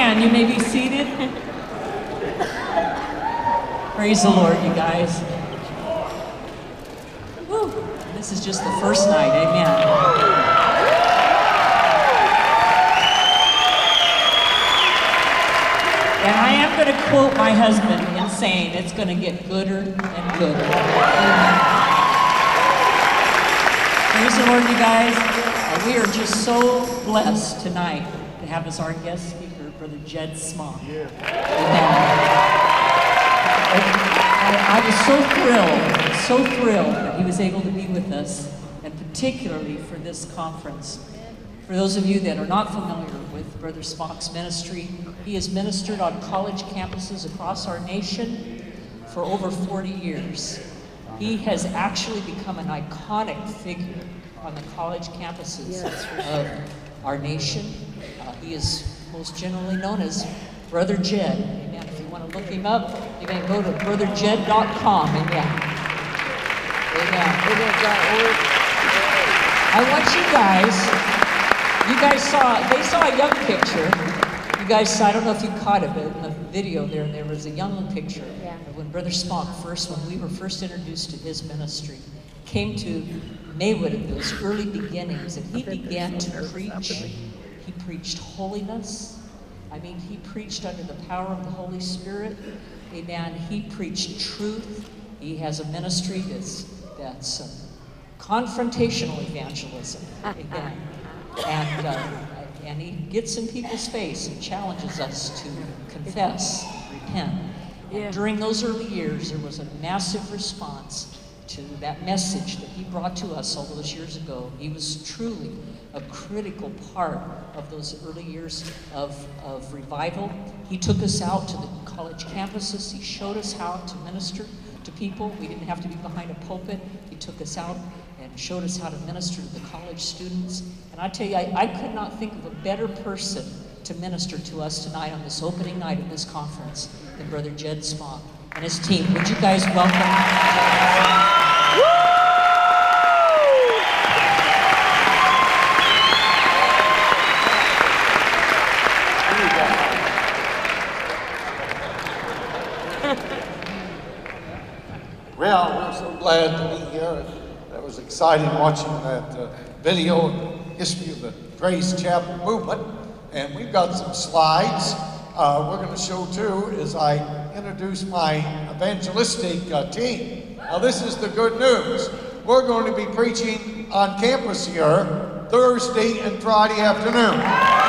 stand. You may be seated. Praise the Lord, you guys. Woo. This is just the first night. Amen. And I am going to quote my husband in saying it's going to get gooder and gooder. Amen. Praise the Lord, you guys. We are just so blessed tonight to have as our guest speaker, Brother Jed Smock. Yeah. I was so thrilled that he was able to be with us, and particularly for this conference. For those of you that are not familiar with Brother Smock's ministry, he has ministered on college campuses across our nation for over 40 years. He has actually become an iconic figure on the college campuses of our nation. He is most generally known as Brother Jed. Amen. If you want to look him up, you can go to brotherjed.com. Amen. Amen. I want they saw a young picture. You guys saw, I don't know if you caught it, but in the video there was a young picture of when Brother Smock when we were first introduced to his ministry, came to Maywood in those early beginnings, and he began to preach. He preached holiness. I mean, he preached under the power of the Holy Spirit. Amen. He preached truth. He has a ministry that's confrontational evangelism. Amen. And he gets in people's face and challenges us to confess, repent. And during those early years, there was a massive response to that message that he brought to us all those years ago. He was truly a critical part of those early years of revival. He took us out to the college campuses. He showed us how to minister to people. We didn't have to be behind a pulpit. He took us out and showed us how to minister to the college students. And I tell you, I could not think of a better person to minister to us tonight on this opening night of this conference than Brother Jed Smock and his team. Would you guys welcome? Well, we're so glad to be here. That was exciting watching that video of the history of the Grace Chapel movement. And we've got some slides we're going to show too as I introduce my evangelistic team. Now this is the good news. We're going to be preaching on campus here Thursday and Friday afternoon.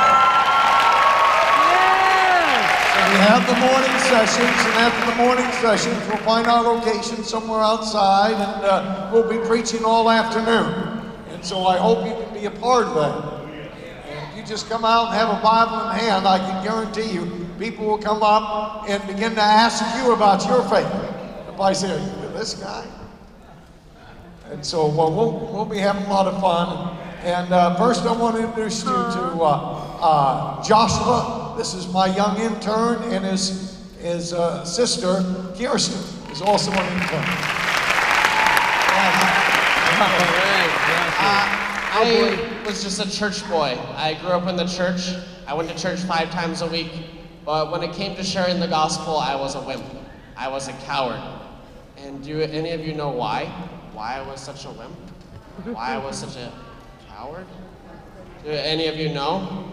We have the morning sessions, and after the morning sessions, we'll find our location somewhere outside, and we'll be preaching all afternoon. And so I hope you can be a part of that. And if you just come out and have a Bible in hand, I can guarantee you, people will come up and begin to ask you about your faith. If I say, are you with this guy? And so we'll be having a lot of fun. And first I want to introduce you to Joshua. This is my young intern, and his sister, Kirsten, is also an intern. I was just a church boy. I grew up in the church. I went to church 5 times a week. But when it came to sharing the gospel, I was a wimp. I was a coward. And do any of you know why? Why I was such a wimp? Why I was such a coward? Do any of you know?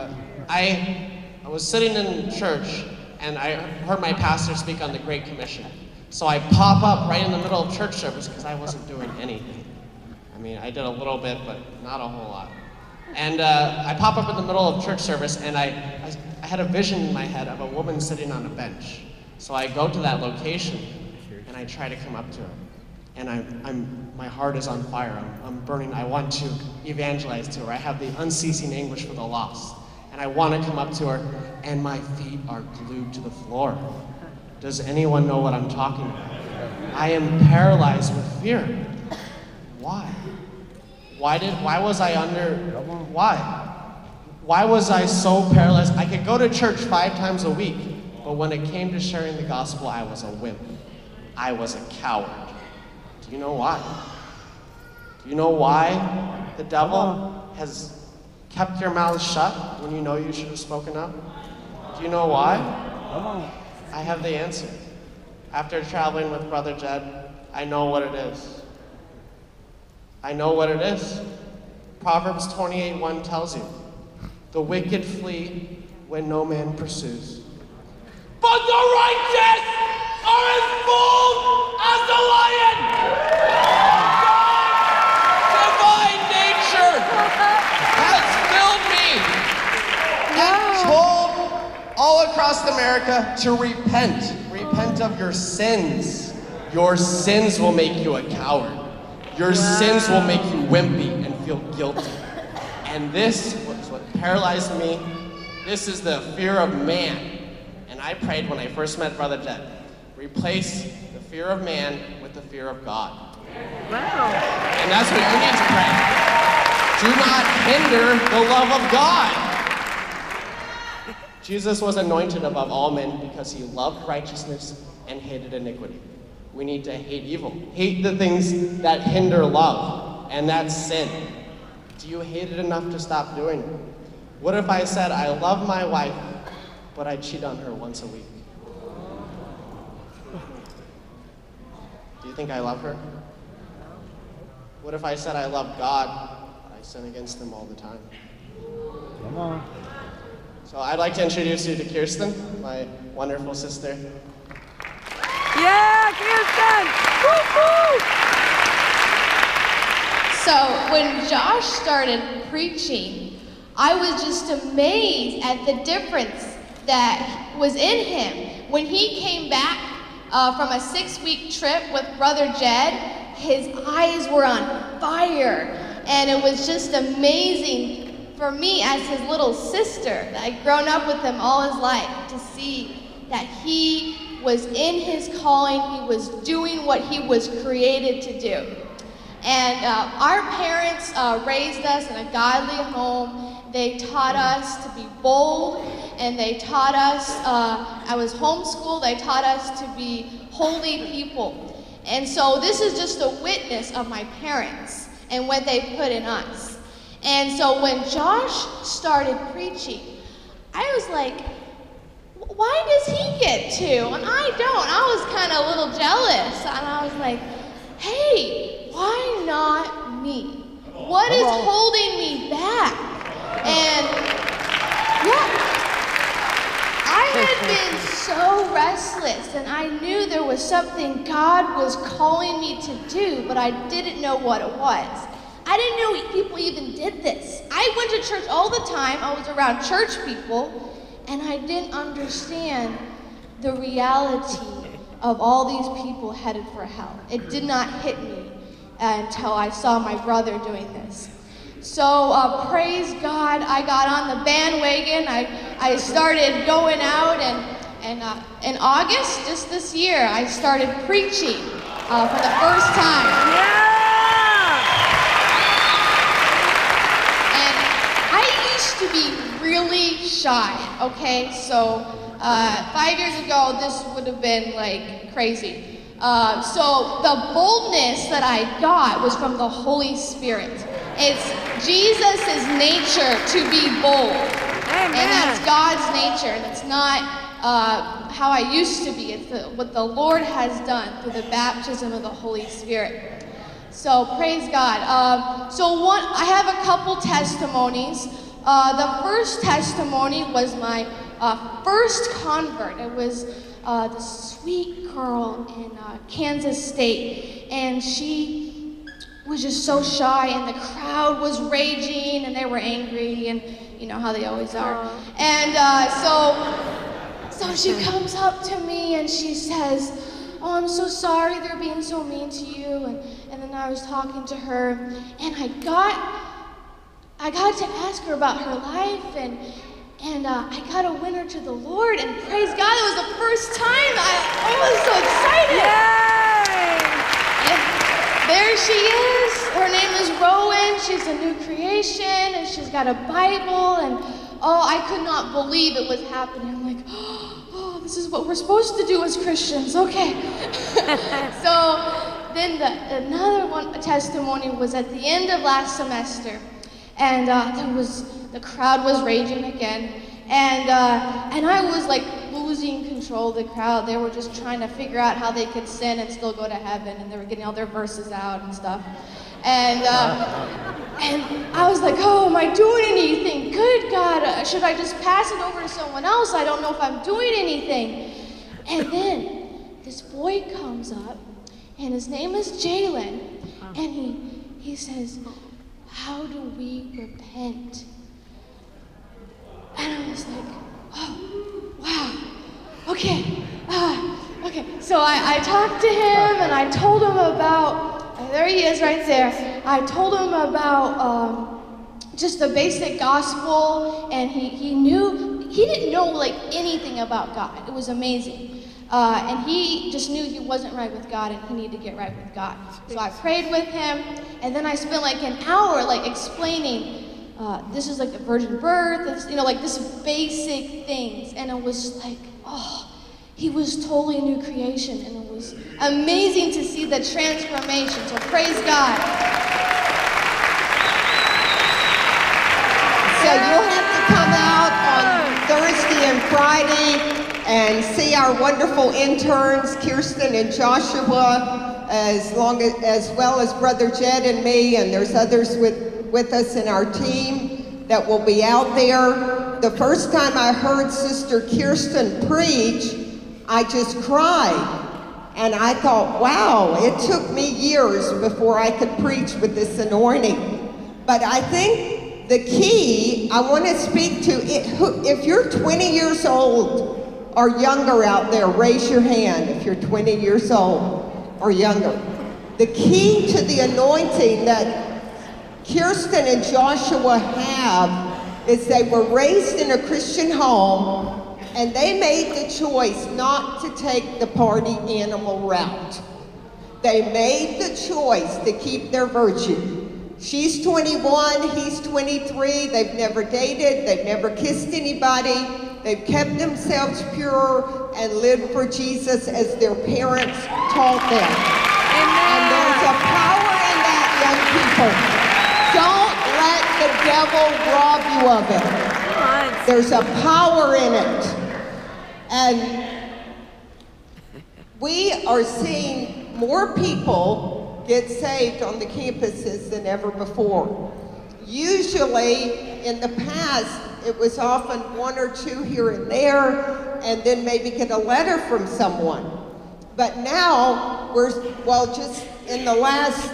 I was sitting in church, and I heard my pastor speak on the Great Commission. So I pop up right in the middle of church service because I wasn't doing anything. I mean, I did a little bit, but not a whole lot. And I pop up in the middle of church service, and I had a vision in my head of a woman sitting on a bench. So I go to that location, and I try to come up to her. And my heart is on fire. I'm burning. I want to evangelize to her. I have the unceasing anguish for the lost. And I want to come up to her, and my feet are glued to the floor. Does anyone know what I'm talking about? I am paralyzed with fear. Why? Why was I under, why? Why was I so paralyzed? I could go to church 5 times a week, but when it came to sharing the gospel, I was a wimp. I was a coward. Do you know why? Do you know why the devil has kept your mouth shut when you know you should have spoken up? Do you know why? I have the answer. After traveling with Brother Jed, I know what it is. I know what it is. Proverbs 28:1 tells you, the wicked flee when no man pursues, but the righteous are as bold as the lion. Divine nature has filled me and told all across America to repent. Repent of your sins. Your sins will make you a coward. Your sins will make you wimpy and feel guilty. And this was what paralyzed me. This is the fear of man. And I prayed when I first met Brother Jed, replace the fear of man with the fear of God. Wow. And that's what you need to pray. Do not hinder the love of God. Jesus was anointed above all men because he loved righteousness and hated iniquity. We need to hate evil. Hate the things that hinder love, and that's sin. Do you hate it enough to stop doing it? What if I said, I love my wife, but I cheat on her once a week? Do you think I love her? What if I said I love God, but I sin against him all the time? Come on. So I'd like to introduce you to Kirsten, my wonderful sister. Yeah, Kirsten! Woo-hoo! So when Josh started preaching, I was just amazed at the difference that was in him. When he came back from a 6-week trip with Brother Jed, his eyes were on fire. And it was just amazing for me as his little sister, that I'd grown up with him all his life, to see that he was in his calling, he was doing what he was created to do. And our parents raised us in a godly home. They taught us to be bold, and they taught us, I was homeschooled, they taught us to be holy people. And so this is just a witness of my parents and what they put in us. And so when Josh started preaching, I was like, why does he get to and I don't? I was kind of a little jealous, and I was like, hey, why not me? What is holding me back? And yeah, I had been so restless, and I knew there was something God was calling me to do, but I didn't know what it was. I didn't know people even did this. I went to church all the time. I was around church people, and I didn't understand the reality of all these people headed for hell. It did not hit me until I saw my brother doing this. So praise God, I got on the bandwagon. I started going out, and in August, just this year, I started preaching for the first time. Yeah! And I used to be really shy, okay? So 5 years ago, this would have been like crazy. So the boldness that I got was from the Holy Spirit. It's Jesus' nature to be bold. Amen. And that's God's nature, and it's not how I used to be. It's what the Lord has done through the baptism of the Holy Spirit. So praise God. I have a couple testimonies. The first testimony was my first convert. It was this sweet girl in Kansas State, and she was just so shy, and the crowd was raging, and they were angry, and you know how they always are. And so she comes up to me and she says, "Oh, I'm so sorry they're being so mean to you." And then I was talking to her, and I got to ask her about her life, and I got to win her to the Lord, and praise God, it was the first time. I was so excited. Yay! And there she is. Her name is Rowan. She's a new creation, and she's got a Bible, and oh, I could not believe it was happening. I'm like, oh, this is what we're supposed to do as Christians. Okay. So then another testimony was at the end of last semester, and the crowd was raging again, And I was like losing control of the crowd. They were just trying to figure out how they could sin and still go to heaven, and they were getting all their verses out and stuff. And I was like, oh, am I doing anything? Good God, should I just pass it over to someone else? I don't know if I'm doing anything. And then this boy comes up, and his name is Jalen, and he says, how do we repent? And I was like, oh, wow, okay. So I talked to him, and I told him about, there he is right there. I told him about just the basic gospel, and he didn't know like anything about God. It was amazing. And he just knew he wasn't right with God, and he needed to get right with God. So I prayed with him, and then I spent like an hour like explaining, this is like the virgin birth, this, like this basic things. And it was like, oh, he was totally a new creation, and it was amazing to see the transformation. So praise God. So you'll have to come out on Thursday and Friday and see our wonderful interns, Kirsten and Joshua, as well as Brother Jed and me, and there's others with us in our team that will be out there. The first time I heard Sister Kirsten preach, I just cried. And I thought, wow, it took me years before I could preach with this anointing. But I think the key, I want to speak to, if you're 20 years old or younger out there, raise your hand if you're 20 years old or younger. The key to the anointing that Kirsten and Joshua have is they were raised in a Christian home, and they made the choice not to take the party animal route. They made the choice to keep their virtue. She's 21, he's 23, they've never dated, they've never kissed anybody, they've kept themselves pure and lived for Jesus as their parents taught them. Amen. And there's a power in that, young people. Don't let the devil rob you of it. There's a power in it. And we are seeing more people get saved on the campuses than ever before. Usually, in the past, it was often one or two here and there, and then maybe get a letter from someone. But now, just in the last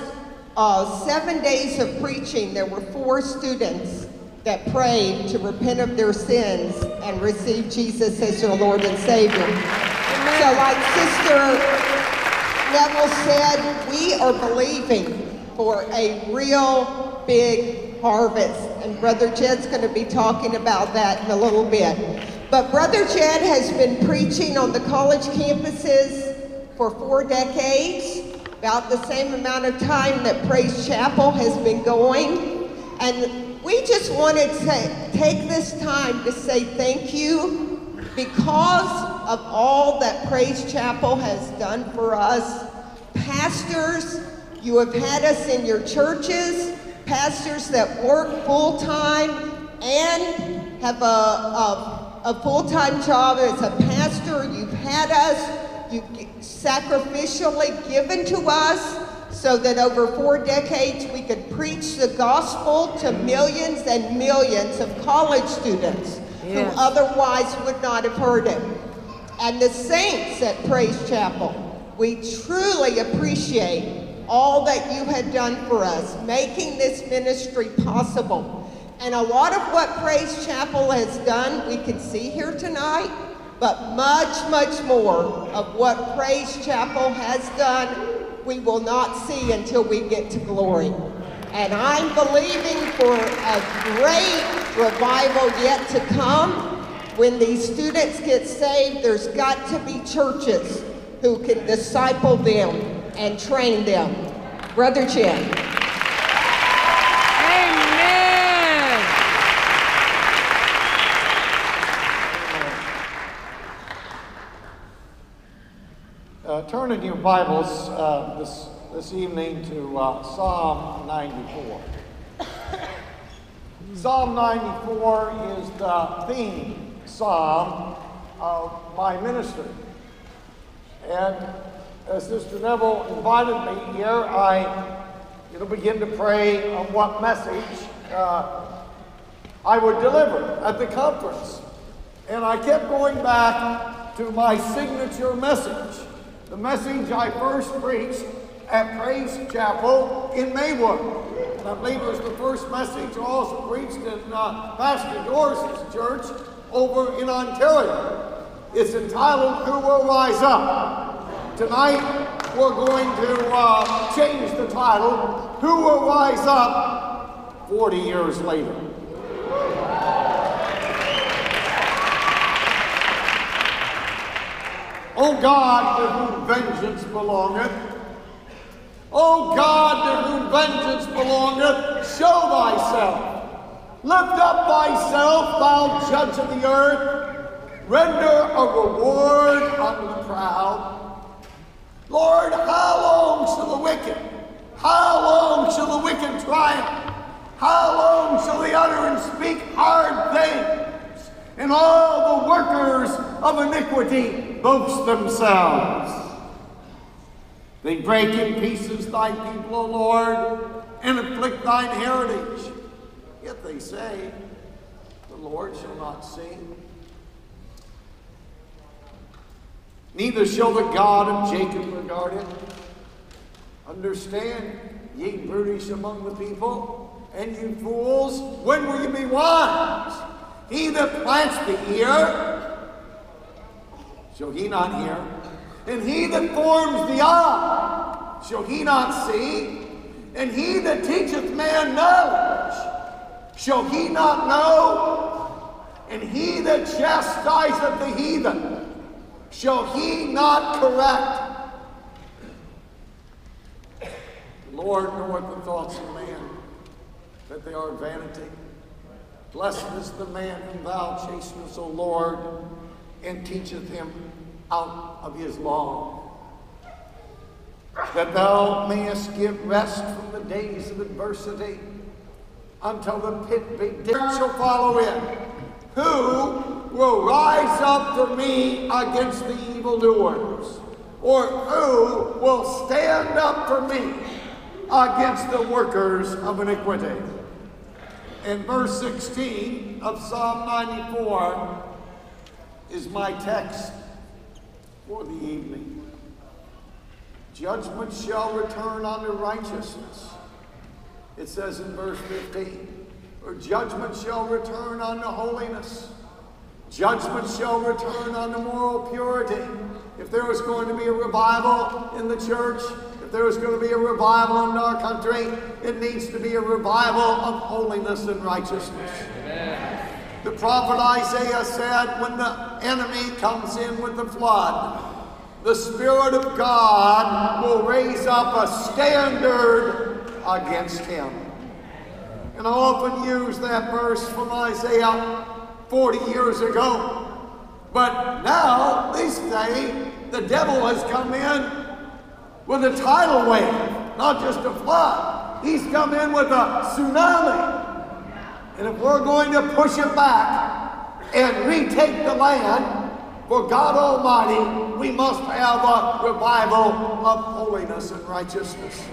7 days of preaching, there were 4 students that prayed to repent of their sins and receive Jesus as their Lord and Savior. Amen. So like Sister Neville said, we are believing for a real big harvest. And Brother Jed's going to be talking about that in a little bit. But Brother Jed has been preaching on the college campuses for 4 decades, about the same amount of time that Praise Chapel has been going. And we just wanted to take this time to say thank you because of all that Praise Chapel has done for us. Pastors, you have had us in your churches, pastors that work full-time and have a full-time job as a pastor. You've had us, you've sacrificially given to us, so that over 4 decades we could preach the gospel to millions and millions of college students who otherwise would not have heard it. And the saints at Praise Chapel, we truly appreciate all that you had done for us, making this ministry possible. And a lot of what Praise Chapel has done, we can see here tonight, but much, much more of what Praise Chapel has done we will not see until we get to glory. And I'm believing for a great revival yet to come. When these students get saved, there's got to be churches who can disciple them and train them. Brother Jed. Amen. Turn in your Bibles this evening to Psalm 94. Psalm 94 is the theme psalm of my ministry. And as Sister Neville invited me here, I begin to pray on what message I would deliver at the conference. And I kept going back to my signature message, the message I first preached at Praise Chapel in Maywood. And I believe it was the first message I also preached in Pastor Doris' church over in Ontario. It's entitled, Who Will Rise Up? Tonight, we're going to change the title, Who Will Rise Up 40 years later? O God, to whom vengeance belongeth, O God, to whom vengeance belongeth, show thyself. Lift up thyself, thou judge of the earth. Render a reward unto the proud. Lord, how long shall the wicked triumph? How long shall they utter and speak hard things? And all the workers of iniquity boast themselves. They break in pieces thy people, O Lord, and afflict thine heritage. Yet they say, the Lord shall not see. Neither shall the God of Jacob regard it. Understand, ye brutish among the people, and you fools, when will you be wise? He that plants the ear, shall he not hear? And he that forms the eye, shall he not see? And he that teacheth man knowledge, shall he not know? And he that chastiseth the heathen, shall he not correct? The Lord knoweth the thoughts of man, that they are vanity. Blessed is the man whom thou chastenest, O Lord, and teacheth him out of his law, that thou mayest give rest from the days of adversity, until the pit be dipped shall follow it. Who will rise up for me against the evildoers? Or who will stand up for me against the workers of iniquity? And verse 16 of Psalm 94 is my text for the evening. Judgment shall return unto righteousness. It says in verse 15, or judgment shall return unto holiness. Judgment shall return unto moral purity. If there was going to be a revival in the church, if there was going to be a revival in our country, it needs to be a revival of holiness and righteousness. Amen. The prophet Isaiah said, when the enemy comes in with the flood, the Spirit of God will raise up a standard against him. And I often use that verse from Isaiah 40 years ago. But now, they say, the devil has come in with a tidal wave, not just a flood. He's come in with a tsunami. And if we're going to push it back and retake the land for God Almighty, we must have a revival of holiness and righteousness.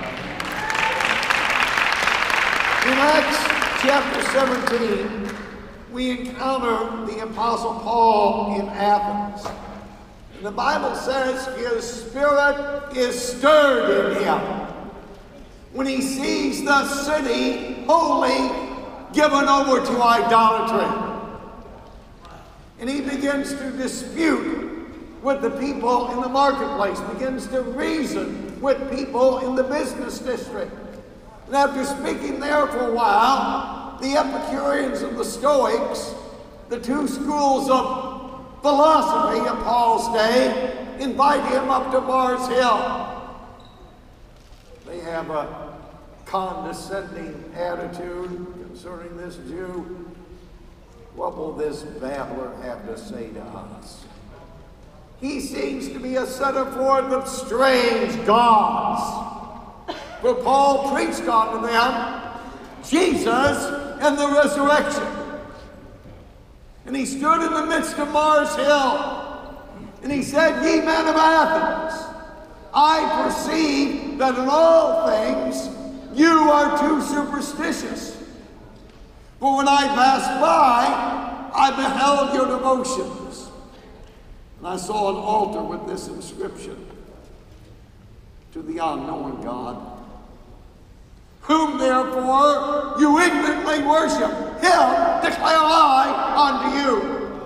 In Acts chapter 17, we encounter the Apostle Paul in Athens. And the Bible says his spirit is stirred in him when he sees the city wholly given over to idolatry. And he begins to dispute with the people in the marketplace, begins to reason with people in the business district. And after speaking there for a while, the Epicureans and the Stoics, the two schools of philosophy of Paul's day, invite him up to Mars Hill. They have a condescending attitude concerning this Jew. What will this babbler have to say to us? He seems to be a setter forth of strange gods. For Paul preached unto them Jesus and the resurrection. And And he stood in the midst of Mars Hill. And he said, "Ye men of Athens, I perceive that in all things you are too superstitious. For when I passed by, I beheld your devotions. And I saw an altar with this inscription: to the unknown God, whom therefore you ignorantly worship. Him declare I unto you."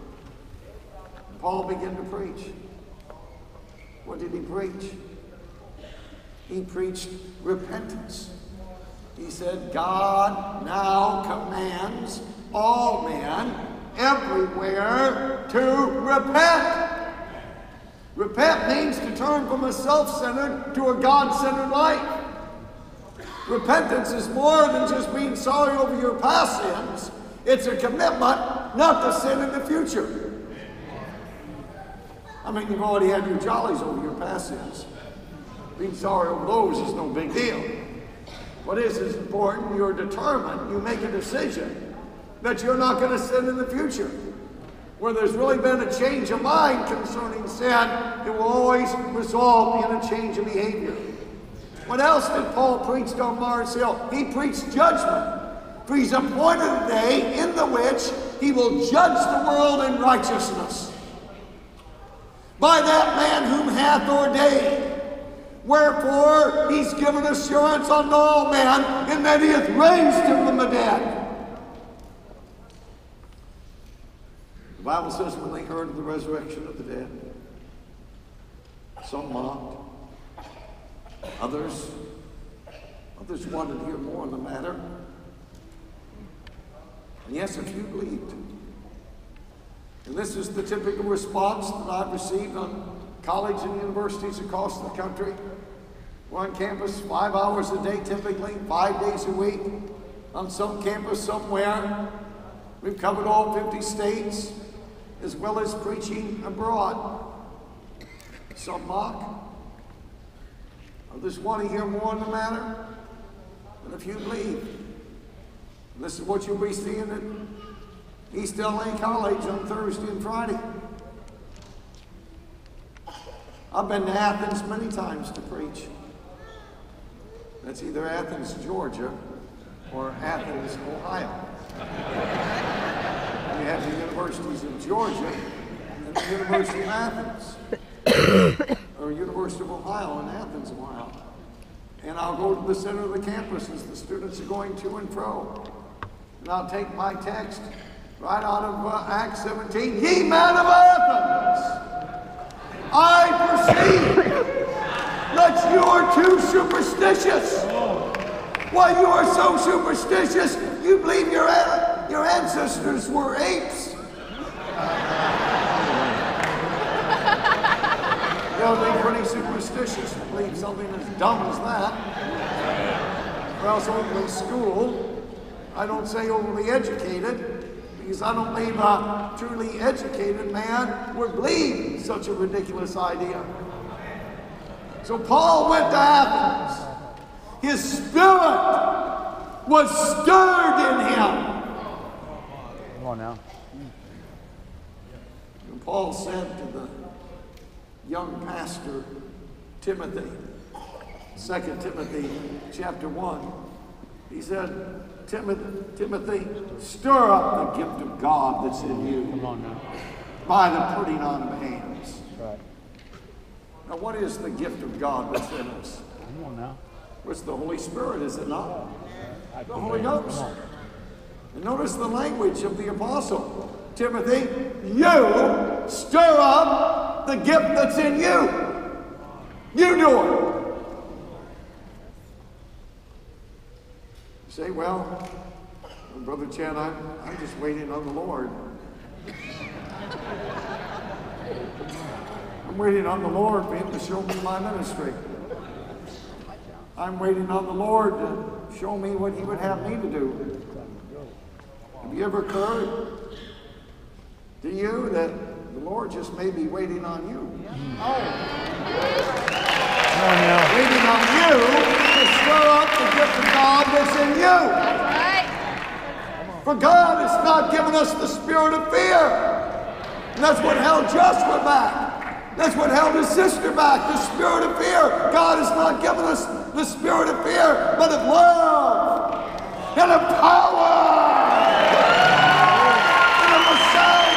Paul began to preach. What did he preach? He preached repentance. He said, God now commands all men everywhere to repent. Repent means to turn from a self-centered to a God-centered life. Repentance is more than just being sorry over your past sins. It's a commitment not to sin in the future. I mean, you've already had your jollies over your past sins. Being sorry over those is no big deal. What is important, you're determined, you make a decision that you're not going to sin in the future. Where there's really been a change of mind concerning sin, it will always result in a change of behavior. What else did Paul preach on Mars Hill? He preached judgment. For he's appointed a day in the which he will judge the world in righteousness by that man whom hath ordained. Wherefore he's given assurance unto all men in that he hath raised him from the dead. The Bible says when they heard of the resurrection of the dead, some mocked. Others wanted to hear more on the matter. And yes, a few believed. And this is the typical response that I've received on college and universities across the country. We're on campus 5 hours a day typically, 5 days a week, on some campus somewhere. We've covered all 50 states, as well as preaching abroad. Some mock. Others want to hear more on the matter. And a few believe. And this is what you'll be seeing at East LA College on Thursday and Friday. I've been to Athens many times to preach. That's either Athens, Georgia, or Athens, Ohio. We have the universities of Georgia and the University of Athens, or University of Ohio in Athens, Ohio. And I'll go to the center of the campus as the students are going to and fro. And I'll take my text right out of Acts 17. Ye men of Athens, I perceive that you are too superstitious. Why, you are so superstitious, you believe your ancestors were apes. You'll be pretty superstitious to believe something as dumb as that. Or else overly schooled. I don't say overly educated, because I don't believe a truly educated man would believe such a ridiculous idea. So Paul went to Athens. His spirit was stirred in him. Come on now. And Paul said to the young pastor Timothy, 2 Timothy chapter 1, he said, Timothy, stir up the gift of God that's in you. Come on now. By the putting on of hands. Right. Now, what is the gift of God that's in us? Come on now. It's the Holy Spirit, is it not? The Holy Ghost. And notice the language of the apostle. Timothy, you stir up the gift that's in you. You do it. You say, well, Brother Chad, I'm just waiting on the Lord. I'm waiting on the Lord for him to show me my ministry. I'm waiting on the Lord to show me what he would have me to do. Have you ever occurred to you that the Lord just may be waiting on you? Waiting on you to stir up the gift of God that's in you. For God has not given us the spirit of fear. And that's what held Joshua back. That's what held his sister back, the spirit of fear. God has not given us the spirit of fear, but of love and of power and of a sound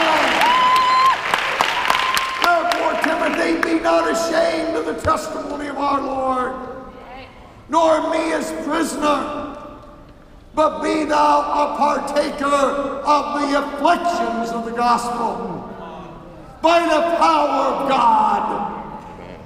mind. Therefore, Timothy, be not ashamed of the testimony of our Lord, nor me as prisoner, but be thou a partaker of the afflictions of the gospel by the power of God.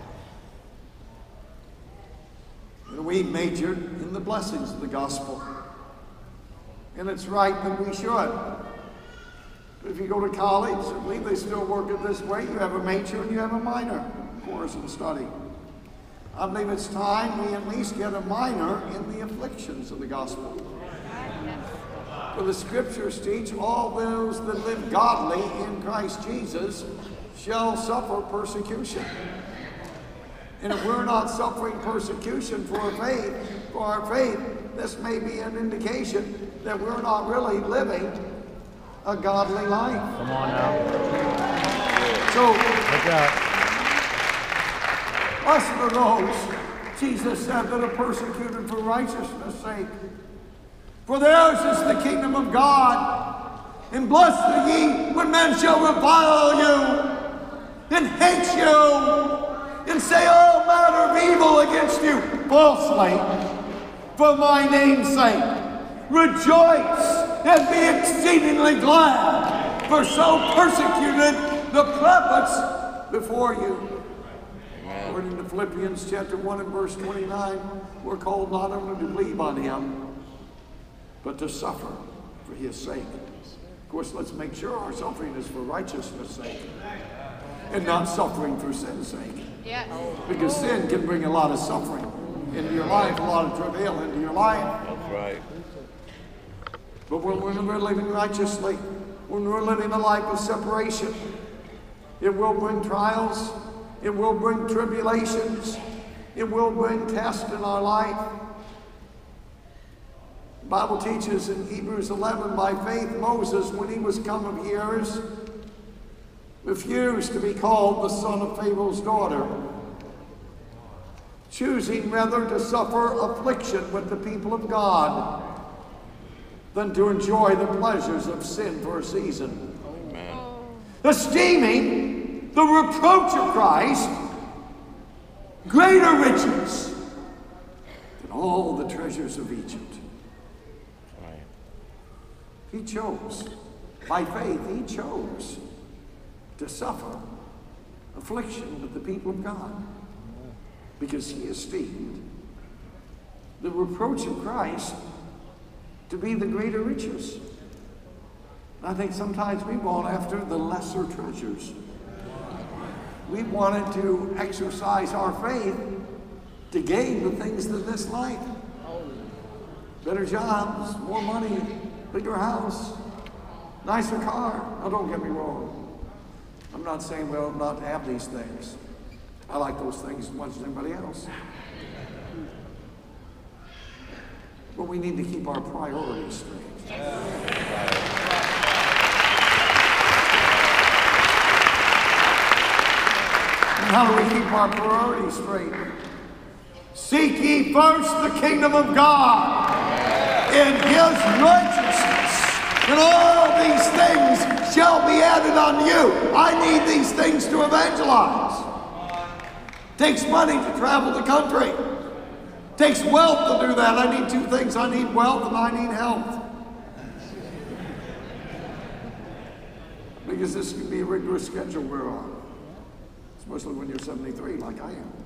And we majored in the blessings of the gospel. And it's right that we should. But if you go to college, I believe they still work it this way. You have a major and you have a minor course and study. I believe it's time we at least get a minor in the afflictions of the gospel. For the scriptures teach all those that live godly in Christ Jesus shall suffer persecution. And if we're not suffering persecution for our faith, this may be an indication that we're not really living a godly life. Come on now. So, Look out. blessed are those, Jesus said, that are persecuted for righteousness' sake. For theirs is the kingdom of God. And blessed are ye when men shall revile you, and hate you, and say all manner of evil against you falsely, for my name's sake. Rejoice and be exceedingly glad, for so persecuted the prophets before you. According to Philippians chapter 1 and verse 29, we're called not only to believe on him, but to suffer for his sake. Of course, let's make sure our suffering is for righteousness' sake and not suffering for sin's sake. Yes. Because sin can bring a lot of suffering into your life, a lot of travail into your life. That's right. But when we're living righteously, when we're living a life of separation, it will bring trials, it will bring tribulations, it will bring tests in our life. The Bible teaches in Hebrews 11, by faith Moses, when he was come of years, refused to be called the son of Pharaoh's daughter, choosing rather to suffer affliction with the people of God than to enjoy the pleasures of sin for a season. Amen. Esteeming the reproach of Christ greater riches than all the treasures of Egypt. Right. He chose, by faith, he chose to suffer affliction with the people of God because he esteemed the reproach of Christ to be the greater riches. I think sometimes we want after the lesser treasures. We wanted to exercise our faith to gain the things of this life. Better jobs, more money, bigger house, nicer car. Now don't get me wrong. I'm not saying we ought not to have these things. I like those things as much as anybody else. But we need to keep our priorities straight. And how do we keep our priorities straight? Seek ye first the kingdom of God and his righteousness, and all these things shall be added unto you. I need these things to evangelize. Takes money to travel the country. Takes wealth to do that. I need two things. I need wealth and I need health. Because this can be a rigorous schedule we're on. Especially when you're 73 like I am.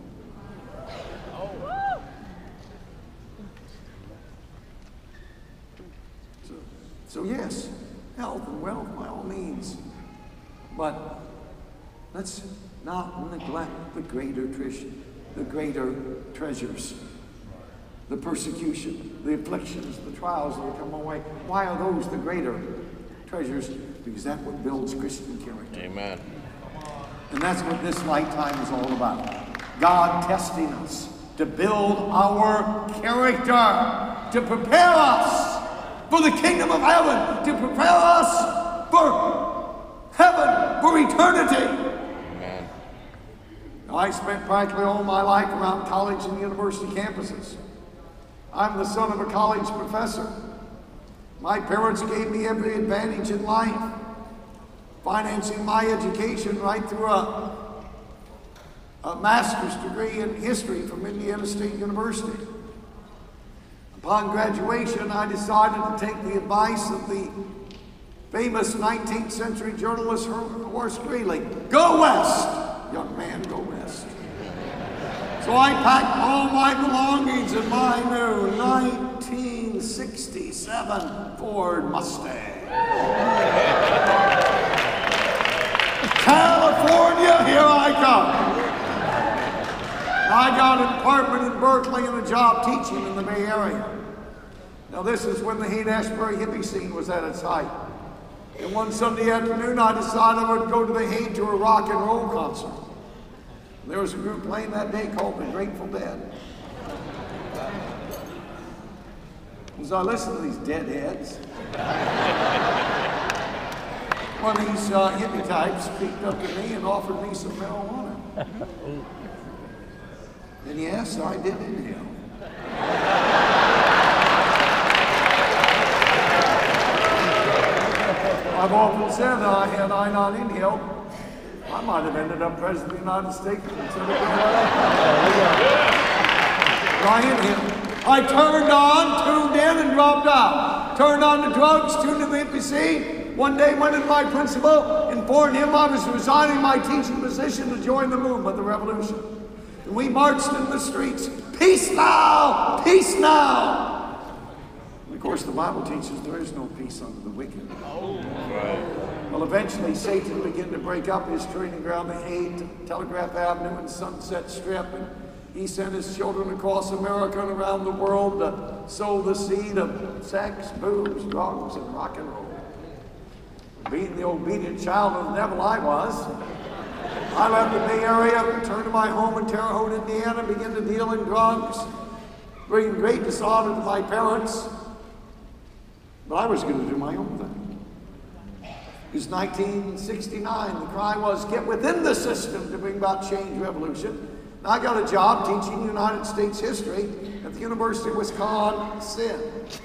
So yes, health and wealth by all means. But let's not neglect the greater treasures. The persecution, the afflictions, the trials that will come our way. Why are those the greater treasures? Because that's what builds Christian character. Amen. And that's what this lifetime is all about. God testing us to build our character, to prepare us for the kingdom of heaven, to prepare us for heaven, for eternity. Amen. I spent practically all my life around college and university campuses. I'm the son of a college professor. My parents gave me every advantage in life, financing my education right through a master's degree in history from Indiana State University. Upon graduation, I decided to take the advice of the famous 19th century journalist Horace Greeley. Go west, young man, go west. So I packed all my belongings in my new 1967 Ford Mustang. California, here I come. I got an apartment in Berkeley and a job teaching in the Bay Area. Now this is when the Haight-Ashbury hippie scene was at its height. And one Sunday afternoon I decided I would go to the Haight to a rock and roll concert. There was a group playing that day called the Grateful Dead. As I listened to these deadheads, one of these hippie types peeked up to me and offered me some marijuana. And yes, I did inhale. I've often said that had I not inhaled, I might have ended up President of the United States. But I inhaled. I turned on, tuned in, and dropped out. Turned on the drugs, tuned in the hippie scene. One day went in my principal, informed him I was resigning my teaching position to join the movement, the revolution. And we marched in the streets. Peace now! Peace now! And of course, the Bible teaches there is no peace under the wicked. Well, eventually Satan began to break up his training ground, the Haight, Telegraph Avenue, and Sunset Strip. And he sent his children across America and around the world to sow the seed of sex, booze, drugs, and rock and roll. Being the obedient child of the devil I was, I left the Bay Area, returned to my home in Terre Haute, Indiana, began to deal in drugs, bringing great dishonor to my parents. But I was going to do my own thing. It was 1969. The cry was, get within the system to bring about change, revolution. And I got a job teaching United States history at the University of Wisconsin.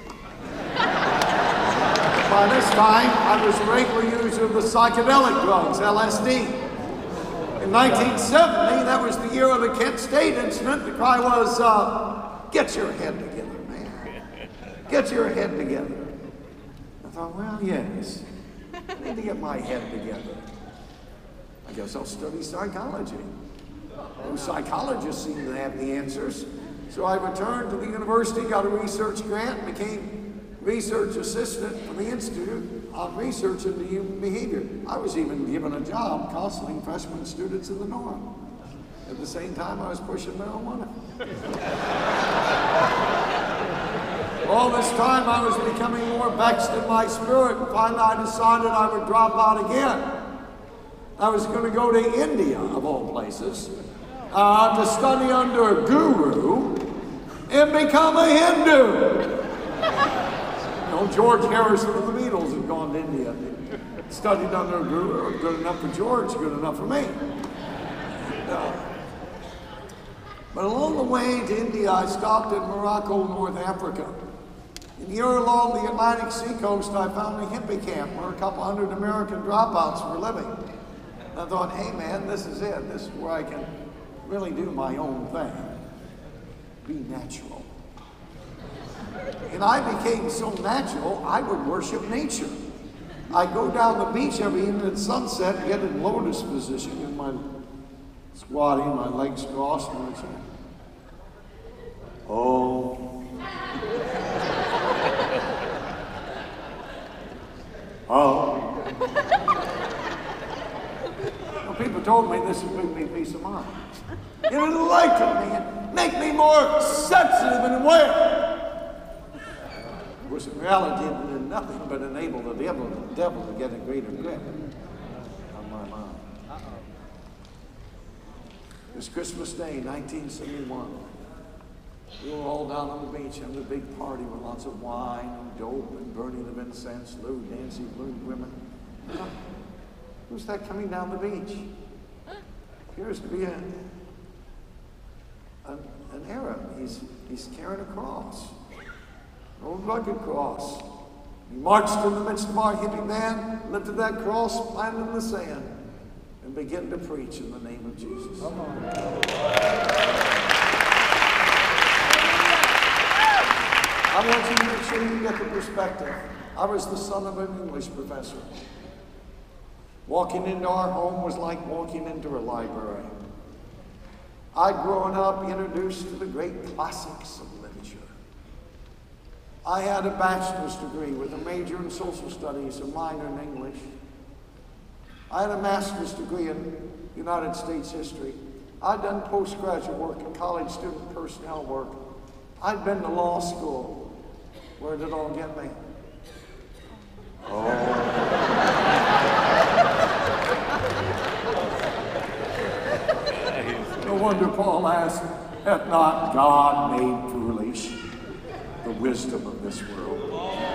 By this time, I was a regular user of the psychedelic drugs, LSD. In 1970, that was the year of the Kent State incident. The cry was, get your head together, man. Get your head together. I thought, well, yes. I need to get my head together. I guess I'll study psychology. Those psychologists seem to have the answers. So I returned to the university, got a research grant, became research assistant for the Institute on research into human behavior. I was even given a job counseling freshman students in the dorm. At the same time, I was pushing marijuana. All this time, I was becoming more vexed in my spirit, and finally I decided I would drop out again. I was going to go to India, of all places, to study under a guru and become a Hindu. You know, George Harrison of the Beatles had gone to India. Studied under a guru. Good enough for George, good enough for me. But along the way to India, I stopped in Morocco, North Africa. And here along the Atlantic seacoast, I found a hippie camp where a couple hundred American dropouts were living. And I thought, hey man, this is it. This is where I can really do my own thing. Be natural. And I became so natural, I would worship nature. I'd go down the beach every evening at sunset and get in lotus position in my squatting, my legs crossed, and I'd say, oh. Oh. Well, people told me this would bring me peace of mind. It would enlighten me and make me more sensitive and aware. Of course, in reality, it did nothing but enable the devil to get a greater grip on my mind. It was Christmas Day, 1971. We were all down on the beach having a big party with lots of wine and dope and burning of incense, lewd, dancing, lewd women. Who's that coming down the beach? Appears to be an Arab. He's carrying a cross, an old rugged cross. He marched in the midst of our hippie band, lifted that cross, planted in the sand, and began to preach in the name of Jesus. I want you to make sure you get the perspective. I was the son of an English professor. Walking into our home was like walking into a library. I'd grown up introduced to the great classics of literature. I had a bachelor's degree with a major in social studies, a minor in English. I had a master's degree in United States history. I'd done postgraduate work and college student personnel work. I'd been to law school. Where did it all get me? No wonder Paul asked, hath not God made foolish the wisdom of this world?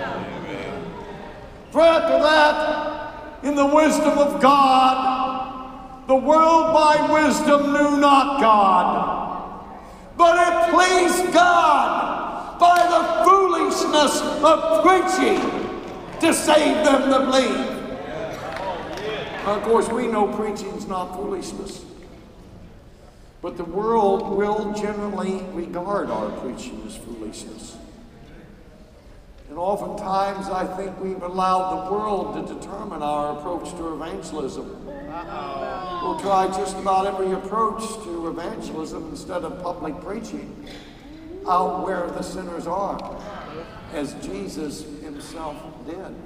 For after that, in the wisdom of God, the world by wisdom knew not God, but it pleased God by the foolishness of preaching to save them that believe. Now, of course, we know preaching's not foolishness. But the world will generally regard our preaching as foolishness. And oftentimes I think we've allowed the world to determine our approach to evangelism. We'll try just about every approach to evangelism instead of public preaching out where the sinners are, as Jesus himself did.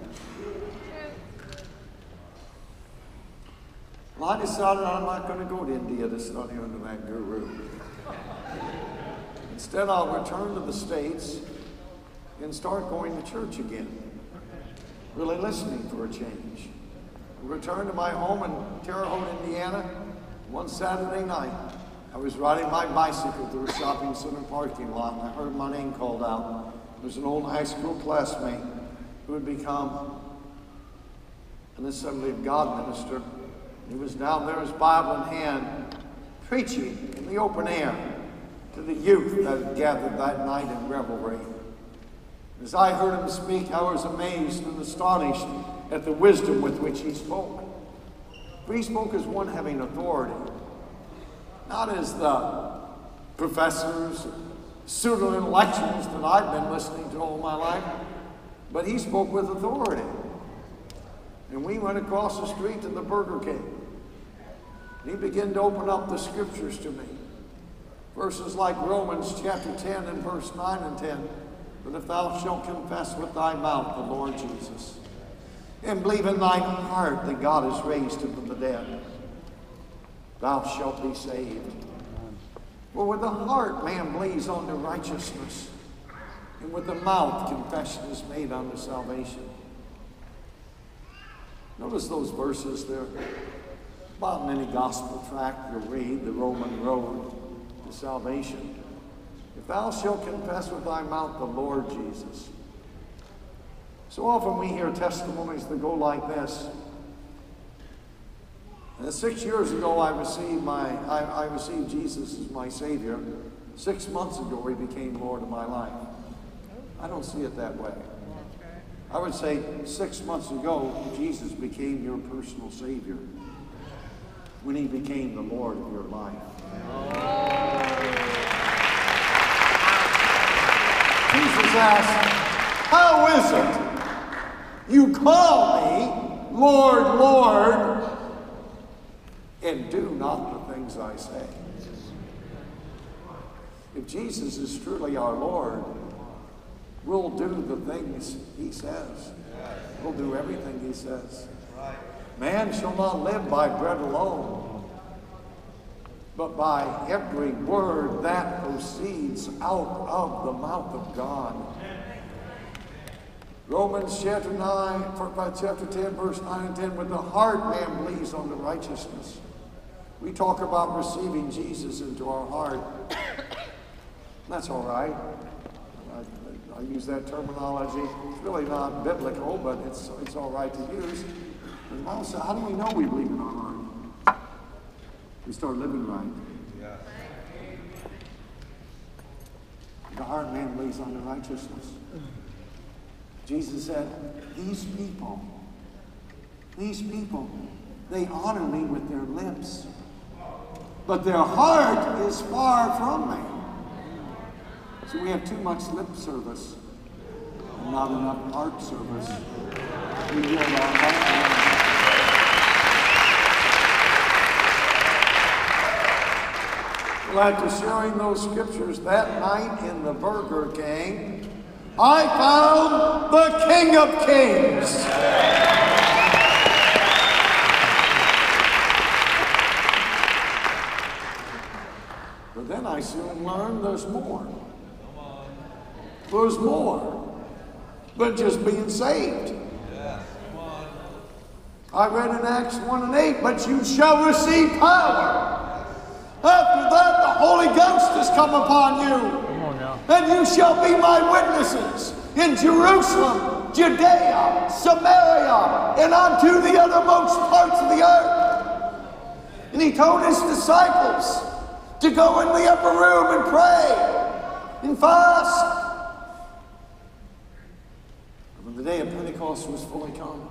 Well, I decided I'm not going to go to India to study under that guru. Instead, I'll return to the States and start going to church again, really listening for a change. I returned to my home in Terre Haute, Indiana, one Saturday night. I was riding my bicycle through a shopping center parking lot, and I heard my name called out. It was an old high school classmate who had become an Assembly of God minister. He was down there, his Bible in hand, preaching in the open air to the youth that had gathered that night in revelry. As I heard him speak, I was amazed and astonished at the wisdom with which he spoke. For he spoke as one having authority, not as the professors, pseudo-intellectuals that I've been listening to all my life, but he spoke with authority. And we went across the street to the Burger King. And he began to open up the scriptures to me. Verses like Romans chapter 10 and verse 9 and 10. But if thou shalt confess with thy mouth the Lord Jesus, and believe in thine heart that God has raised him from the dead, thou shalt be saved. For with the heart man believes unto righteousness, and with the mouth confession is made unto salvation. Notice those verses there. About in any gospel tract you'll read, the Roman road to salvation. If thou shalt confess with thy mouth the Lord Jesus. So often we hear testimonies that go like this. And 6 years ago I received Jesus as my Savior. 6 months ago he became Lord of my life. I don't see it that way. I would say 6 months ago Jesus became your personal Savior when he became the Lord of your life. Jesus asked, how is it you call me Lord, Lord, and do not the things I say? If Jesus is truly our Lord, we'll do the things he says. We'll do everything he says. Man shall not live by bread alone, but by every word that proceeds out of the mouth of God. Romans chapter 10, verse 9 and 10, with the heart man believes unto righteousness. We talk about receiving Jesus into our heart. That's all right. I use that terminology. It's really not biblical, but it's all right to use. And also, how do we know we believe in our heart? We start living right. Yeah. The heart man believes unto righteousness. Jesus said, these people, they honor me with their lips, but their heart is far from me. So we have too much lip service and not enough heart service. We give our heart. Well, after sharing those scriptures that night in the Burger King, I found the King of Kings. But then I soon learned there's more. There's more than just being saved. I read in Acts 1:8, but you shall receive power. After that, the Holy Ghost has come upon you. And you shall be my witnesses in Jerusalem, Judea, Samaria, and unto the uttermost parts of the earth. And he told his disciples to go in the upper room and pray and fast. When the day of Pentecost was fully come,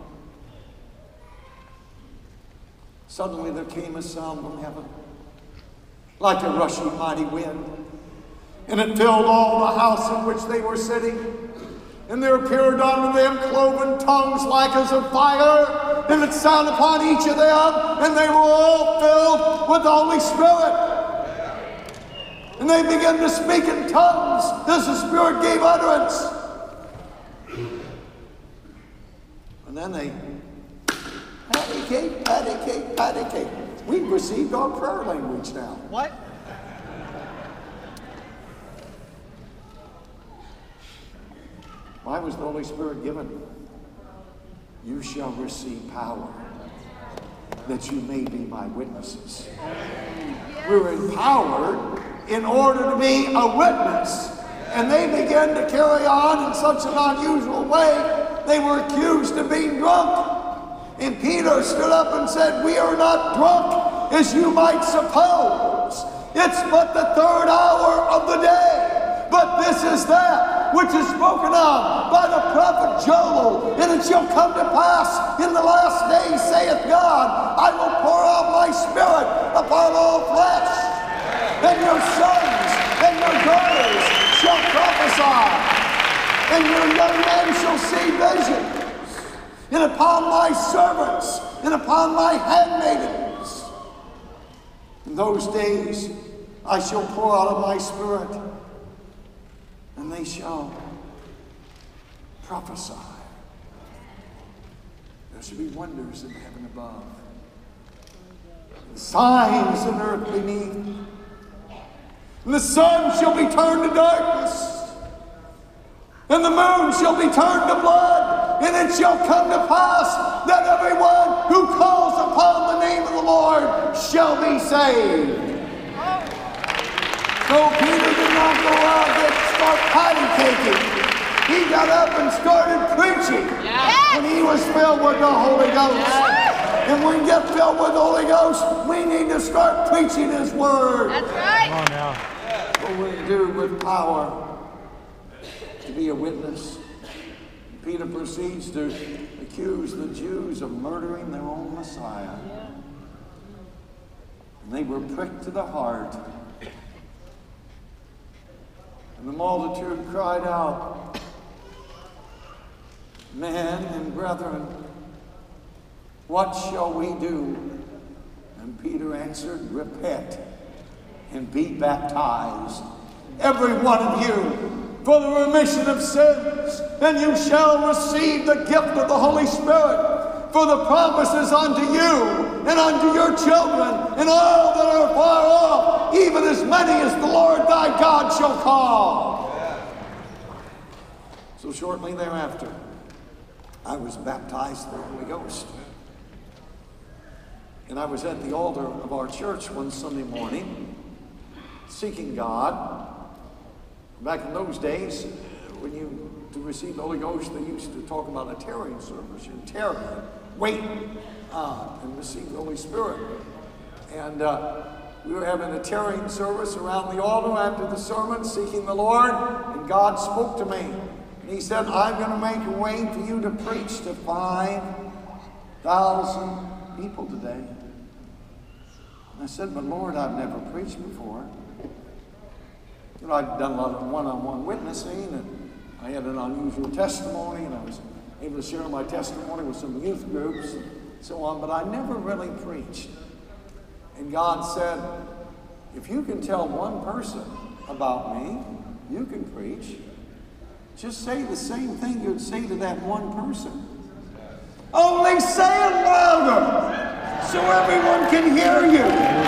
suddenly there came a sound from heaven, like a rushing mighty wind, and it filled all the house in which they were sitting. And there appeared unto them cloven tongues like as of fire, and it sounded upon each of them, and they were all filled with the Holy Spirit. And they began to speak in tongues as the Spirit gave utterance. And then they patty cake. We've received our prayer language now. What? Why was the Holy Spirit given? You shall receive power, that you may be my witnesses. We're empowered in order to be a witness. And they began to carry on in such an unusual way. They were accused of being drunk. And Peter stood up and said, we are not drunk, as you might suppose. It's but the third hour of the day. But this is that which is spoken of by the prophet Joel. And it shall come to pass in the last days, saith God, I will pour out my spirit upon all flesh. And your sons and your daughters shall prophesy. And your young men shall see visions. And upon my servants and upon my handmaidens. In those days I shall pour out of my spirit, and they shall prophesy. There shall be wonders in heaven above, and signs in earth beneath. And the sun shall be turned to darkness, and the moon shall be turned to blood. And it shall come to pass that everyone who calls upon the name of the Lord shall be saved. So Peter did not go out and start patty caking. He got up and started preaching. And he was filled with the Holy Ghost. And when we get filled with the Holy Ghost, we need to start preaching His Word. That's right. Come on now. What we do with power to be a witness. Peter proceeds to accuse the Jews of murdering their own Messiah. And they were pricked to the heart. And the multitude cried out, men and brethren, what shall we do? And Peter answered, repent and be baptized, every one of you, for the remission of sins, and you shall receive the gift of the Holy Spirit. For the promises unto you and unto your children and all that are far off, even as many as the Lord thy God shall call. So shortly thereafter, I was baptized in the Holy Ghost. And I was at the altar of our church one Sunday morning, seeking God. Back in those days, when to receive the Holy Ghost, they used to talk about a tarrying service. You tarry, wait, and receive the Holy Spirit. And we were having a tarrying service around the altar after the sermon, seeking the Lord, and God spoke to me. And he said, I'm going to make a way for you to preach to 5,000 people today. And I said, but Lord, I've never preached before. You know, I'd done a lot of one-on-one witnessing, and I had an unusual testimony, and I was able to share my testimony with some youth groups and so on, but I never really preached. And God said, if you can tell one person about me, you can preach. Just say the same thing you'd say to that one person. Only say it louder so everyone can hear you.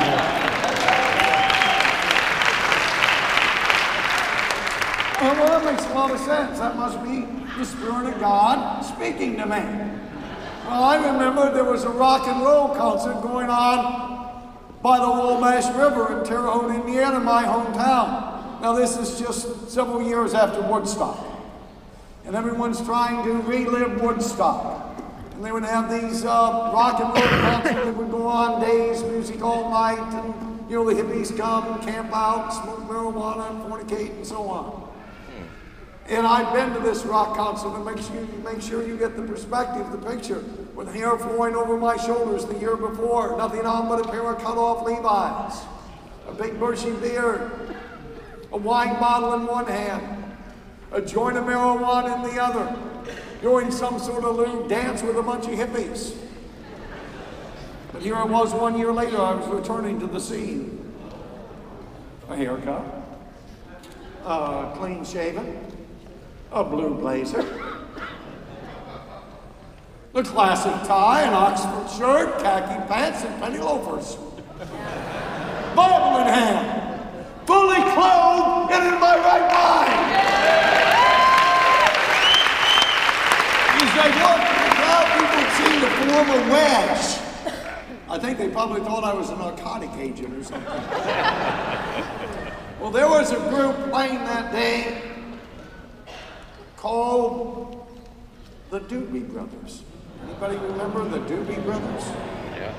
Well, that makes a lot of sense. That must be the Spirit of God speaking to me. Well, I remember there was a rock and roll concert going on by the Wabash River in Terre Haute, Indiana, my hometown. Now, this is just several years after Woodstock. And everyone's trying to relive Woodstock. And they would have these rock and roll concerts that would go on days, music all night, and, you know, the hippies come and camp out, smoke marijuana, and fornicate, and so on. And I've been to this rock concert, and make sure you get the perspective, the picture, with hair flowing over my shoulders the year before, nothing on but a pair of cut-off Levi's, a big bushy beard, a wine bottle in one hand, a joint of marijuana in the other, doing some sort of lewd dance with a bunch of hippies. But here I was 1 year later, I was returning to the scene. A haircut, clean shaven, a blue blazer, the classic tie, an Oxford shirt, khaki pants, and penny loafers. Bible in hand, fully clothed and in my right mind. As I walked in the crowd, people seemed to form a wedge. I think they probably thought I was a narcotic agent or something. Well, there was a group playing that day called the Doobie Brothers. Anybody remember the Doobie Brothers? Yeah.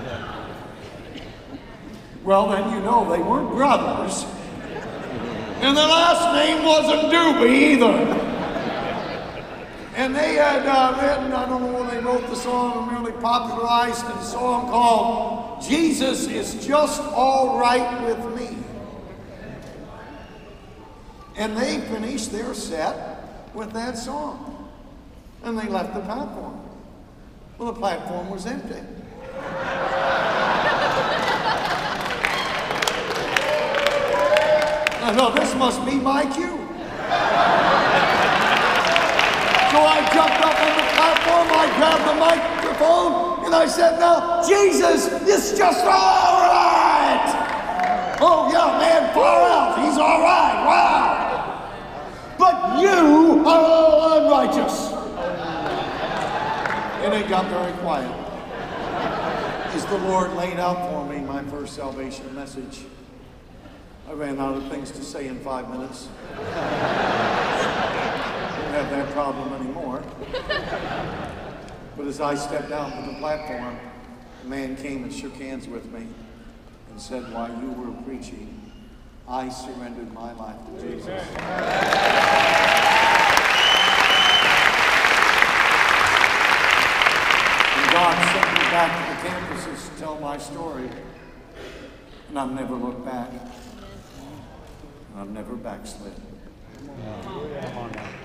Well, then you know they weren't brothers. And their last name wasn't Doobie either. And they had written, I don't know when they wrote the song, or merely popularized a song called Jesus Is Just All Right With Me. And they finished their set with that song. And they left the platform. Well, the platform was empty. I thought, this must be my cue. So I jumped up on the platform, I grabbed the microphone, and I said, now, Jesus is just all right. Oh, yeah, man, far out. He's all right. Wow. But you are all unrighteous. And it got very quiet. As the Lord laid out for me my first salvation message, I ran out of things to say in 5 minutes. Don't have that problem anymore. But as I stepped down from the platform, a man came and shook hands with me and said, while you were preaching, I surrendered my life to Jesus. And God sent me back to the campuses to tell my story. And I've never looked back. And I've never backslid. Come on now.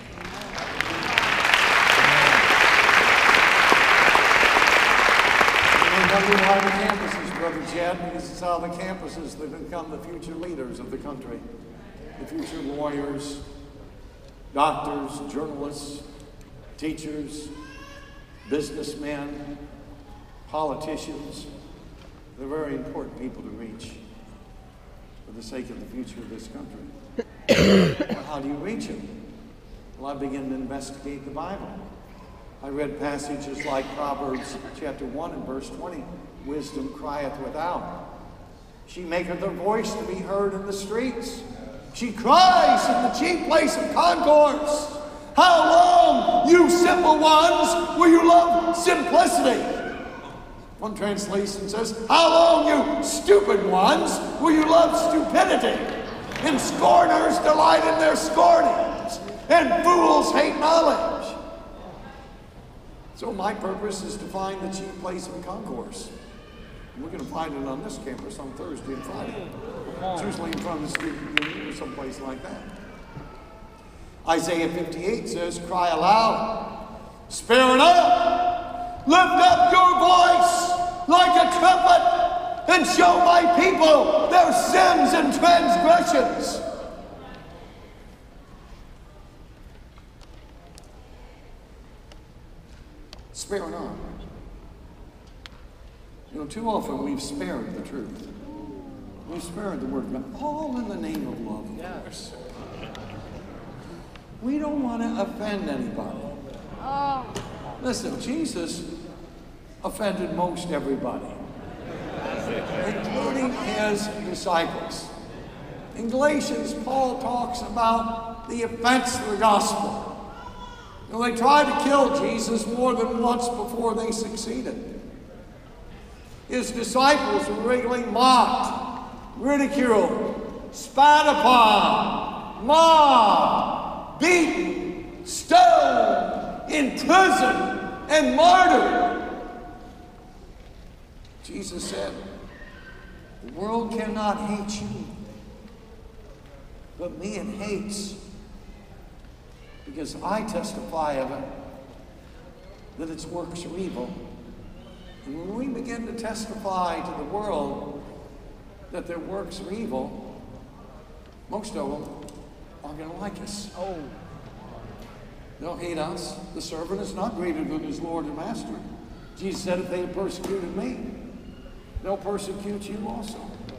And I wonder why the campuses, Brother Chad, because it's how the campuses that become the future leaders of the country. The future lawyers, doctors, journalists, teachers, businessmen, politicians. They're very important people to reach for the sake of the future of this country. Well, how do you reach them? Well, I began to investigate the Bible. I read passages like Proverbs chapter 1 and verse 20. Wisdom crieth without. She maketh her voice to be heard in the streets. She cries in the chief place of concourse, "How long, you simple ones, will you love simplicity?" One translation says, "How long, you stupid ones, will you love stupidity? And scorners delight in their scornings, and fools hate knowledge." So my purpose is to find the chief place of concourse. We're going to find it on this campus on Thursday and Friday. It's usually in front of the student union or someplace like that. Isaiah 58 says, "Cry aloud, spare not, lift up your voice like a trumpet, and show my people their sins and transgressions." Spare not. You know, too often we've spared the truth. We've spared the word of God, all in the name of love, of course. We don't want to offend anybody. Listen, Jesus offended most everybody, including his disciples. In Galatians, Paul talks about the offense of the gospel. You know, they tried to kill Jesus more than once before they succeeded. His disciples were regularly mocked, ridiculed, spat upon, mobbed, beaten, stoned, imprisoned, and martyred. Jesus said, "The world cannot hate you, but me it hates, because I testify of it, that its works are evil." And when we begin to testify to the world that their works are evil, most of them aren't going to like us. They'll hate us. The servant is not greater than his Lord and Master. Jesus said, "If they have persecuted me, they'll persecute you also."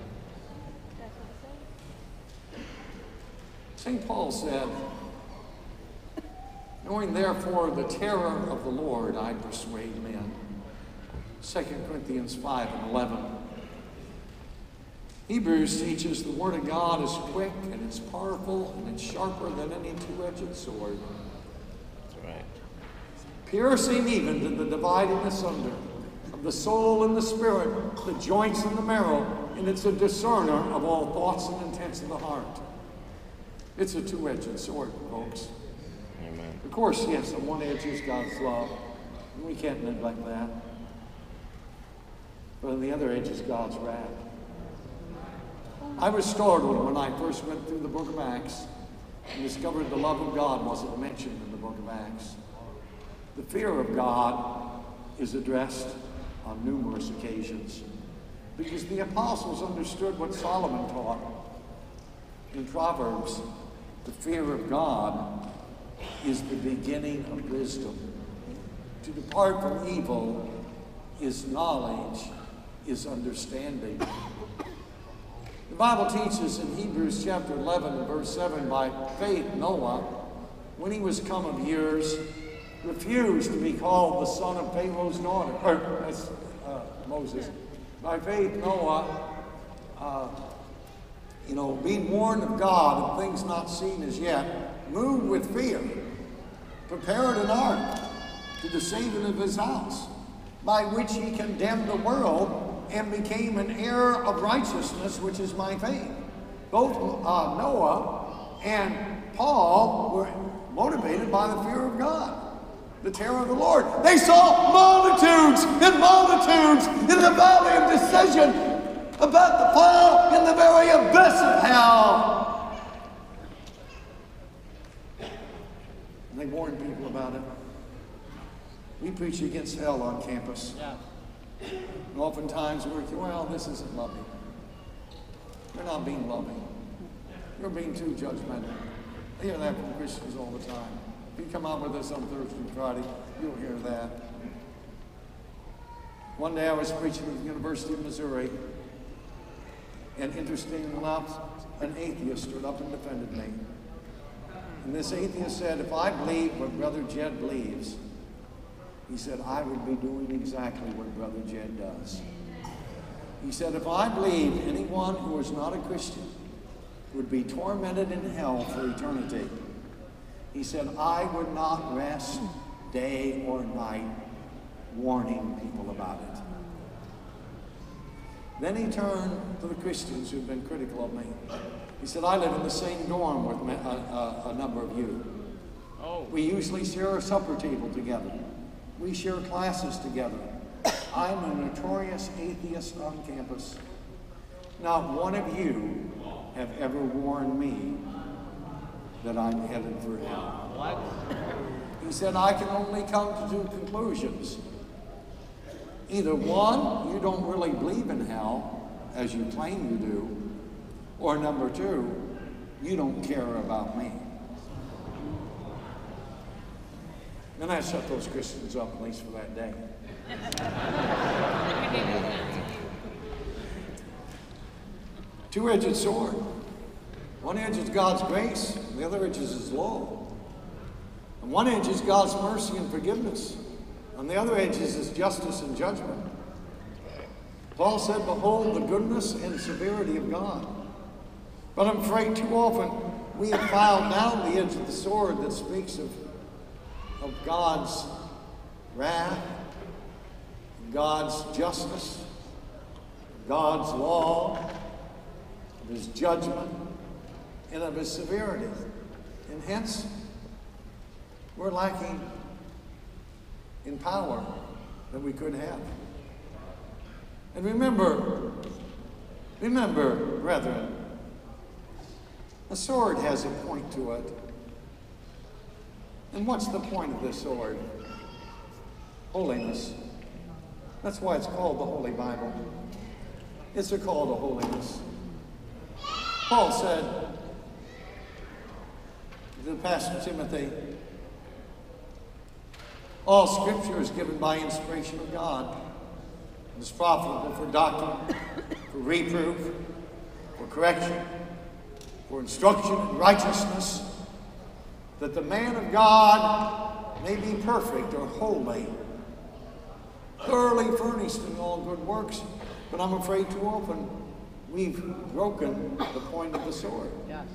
St. Paul said, "Knowing therefore the terror of the Lord, I persuade men." 2 Corinthians 5:11. Hebrews teaches the Word of God is quick and it's powerful and it's sharper than any two-edged sword. That's right. Piercing even to the dividing asunder of the soul and the spirit, the joints and the marrow, and it's a discerner of all thoughts and intents of the heart. It's a two-edged sword, folks. Amen. Of course, yes, on one edge is God's love, and we can't neglect that. But on the other edge is God's wrath. I was startled when I first went through the book of Acts and discovered the love of God wasn't mentioned in the book of Acts. The fear of God is addressed on numerous occasions because the apostles understood what Solomon taught in Proverbs. The fear of God is the beginning of wisdom. To depart from evil is knowledge, is understanding. The Bible teaches in Hebrews chapter 11 and verse 7, by faith Noah, when he was come of years, refused to be called the son of Pharaoh's daughter, or Moses. By faith Noah, being warned of God of things not seen as yet, moved with fear, prepared an ark to the saving of his house, by which he condemned the world and became an heir of righteousness, which is my faith. Both Noah and Paul were motivated by the fear of God, the terror of the Lord. They saw multitudes and multitudes in the valley of decision about to fall in the very abyss of hell. And they warned people about it. We preach against hell on campus. And oftentimes we're thinking, well, this isn't loving. You're not being loving. You're being too judgmental. I hear that from Christians all the time. If you come out with us on Thursday and Friday, you'll hear that. One day I was preaching at the University of Missouri, and interestingly enough, an atheist stood up and defended me. And this atheist said, if I believe what Brother Jed believes, he said, I would be doing exactly what Brother Jed does. He said, if I believe anyone who is not a Christian would be tormented in hell for eternity. He said, I would not rest day or night warning people about it. Then he turned to the Christians who've been critical of me. He said, I live in the same dorm with a number of you. We usually share a supper table together. We share classes together. I'm a notorious atheist on campus. Not one of you have ever warned me that I'm headed for hell. What? He said, I can only come to two conclusions. Either one, you don't really believe in hell, as you claim you do, or number two, you don't care about me. And I shut those Christians up, at least for that day. Two-edged sword. One edge is God's grace, and the other edge is His law. And one edge is God's mercy and forgiveness. On the other edge is His justice and judgment. Paul said, behold the goodness and severity of God. But I'm afraid too often we have filed down the edge of the sword that speaks of God's wrath, God's justice, God's law, of His judgment, and of His severity. And hence, we're lacking in power that we could have. And remember, brethren, a sword has a point to it. And what's the point of this sword? Holiness. That's why it's called the Holy Bible. It's a call to holiness. Paul said to Pastor Timothy, all Scripture is given by inspiration of God. It is profitable for doctrine, for reproof, for correction, for instruction in righteousness, that the man of God may be perfect or holy, thoroughly furnished in all good works. But I'm afraid too often we've broken the point of the sword. Yes.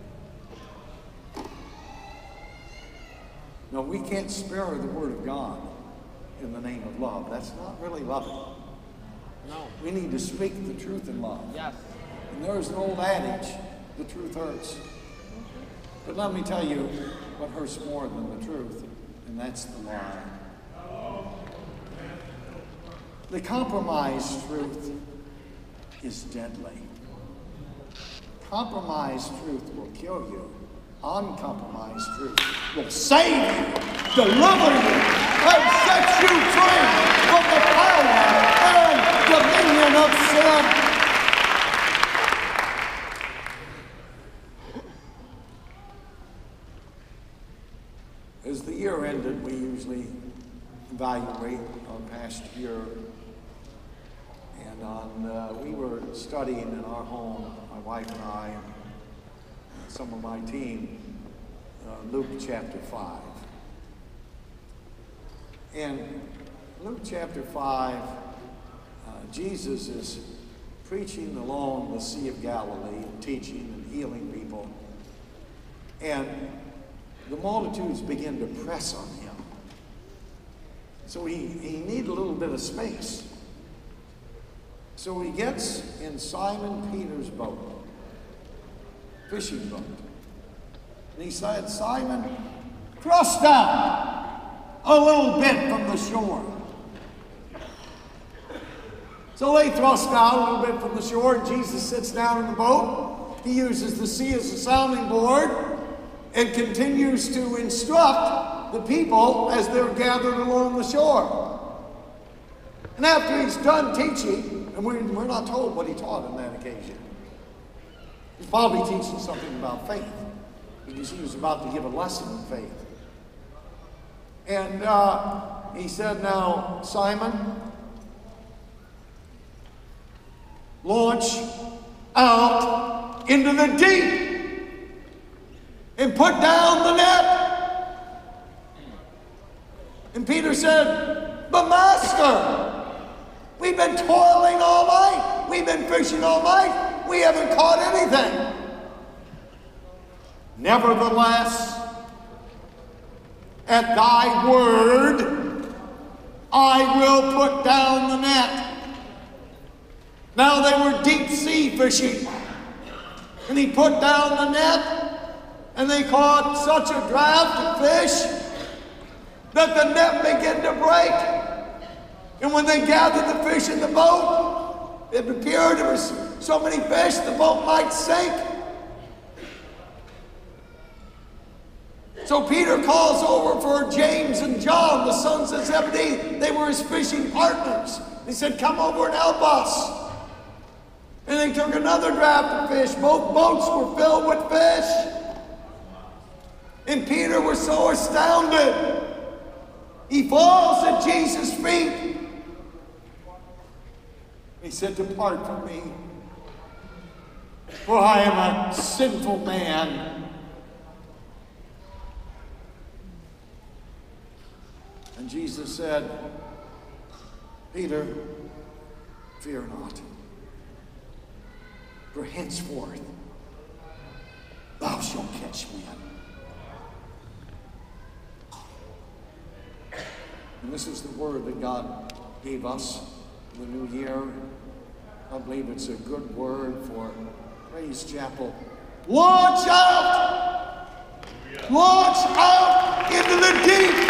No, we can't spare the Word of God in the name of love. That's not really loving. No. We need to speak the truth in love. Yes. And there is an old adage, the truth hurts. But let me tell you what hurts more than the truth, and that's the lie. The compromised truth is deadly. Compromised truth will kill you. Uncompromised truth will save you, deliver you, and set you free from the power and dominion of sin. As the year ended, we usually evaluate our past year. And we were studying in our home, my wife and I, and some of my team, Luke chapter 5. And Luke chapter 5, Jesus is preaching along the Sea of Galilee, and teaching and healing people. And the multitudes begin to press on him. So he needed a little bit of space. So he gets in Simon Peter's boat, fishing boat. And he said, Simon, thrust out a little bit from the shore. So they thrust out a little bit from the shore, and Jesus sits down in the boat. He uses the sea as a sounding board and continues to instruct the people as they're gathered along the shore. And after he's done teaching, and we're not told what he taught on that occasion. He's probably teaching something about faith, because he was about to give a lesson in faith. And he said, now, Simon, launch out into the deep and put down the net. And Peter said, but Master, we've been toiling all night. We've been fishing all night. We haven't caught anything. Nevertheless, at thy word, I will put down the net. Now they were deep sea fishing. And he put down the net, and they caught such a draft of fish that the net began to break. And when they gathered the fish in the boat, it appeared there was so many fish the boat might sink. So Peter calls over for James and John, the sons of Zebedee. They were his fishing partners. He said, come over and help us. And they took another draft of fish. Both boats were filled with fish. And Peter was so astounded. He falls at Jesus' feet. He said, depart from me, for I am a sinful man. And Jesus said, Peter, fear not. For henceforth thou shalt catch men. And this is the word that God gave us for the new year. I believe it's a good word for Praise Chapel. Launch out! Launch out into the deep!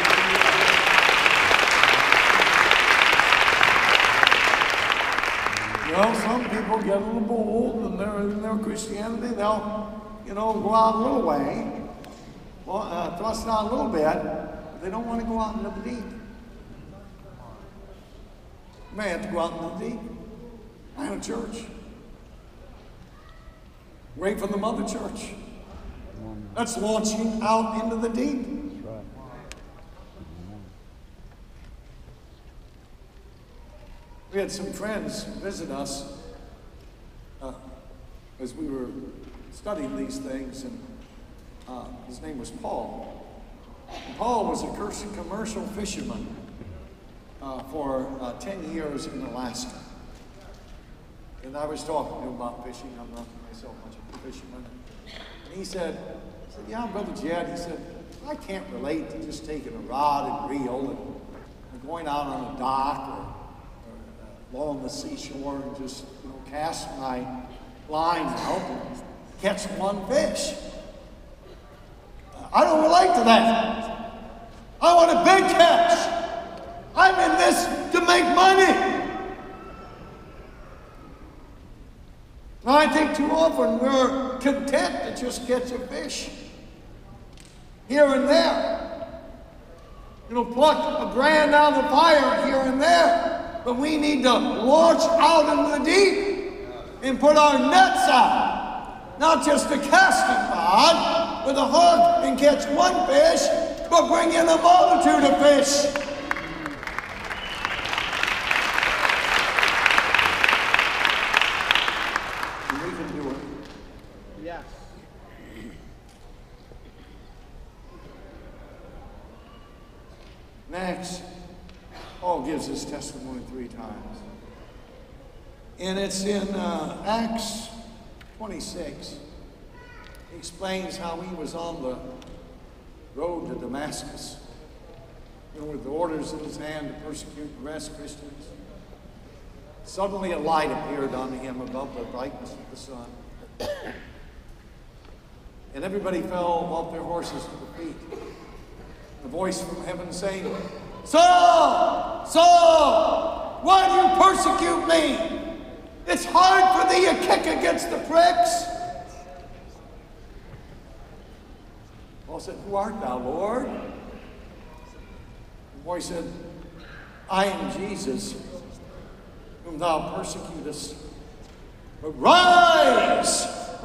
Well, some people get a little bold in their Christianity. They'll, go out a little way, thrust out a little bit, but they don't want to go out into the deep. You may have to go out into the deep. I have a church. Away from the mother church. That's launching out into the deep. We had some friends visit us as we were studying these things, and his name was Paul. And Paul was a commercial fisherman for 10 years in Alaska. And I was talking to him about fishing. I'm not myself much of a fisherman. And he said, yeah, Brother Jed, he said, I can't relate to just taking a rod and reel and going out on a dock or along the seashore and just cast my line out and catch one fish. I don't relate to that. I want a big catch. I'm in this to make money. Now, I think too often we're content to just catch a fish here and there. Pluck a brand out of the fire here and there. But we need to launch out into the deep and put our nets out. Not just a casting rod with a hook and catch one fish, but bring in a multitude of fish. And we can do it. Yes. Next. Paul gives his testimony 3 times. And it's in Acts 26. He explains how he was on the road to Damascus, with the orders in his hand to persecute and arrest Christians. Suddenly a light appeared on him above the brightness of the sun. And everybody fell off their horses to the feet. A voice from heaven saying, Saul, Saul, why do you persecute me? It's hard for thee to kick against the pricks. Paul said, who art thou, Lord? The voice said, I am Jesus, whom thou persecutest. But rise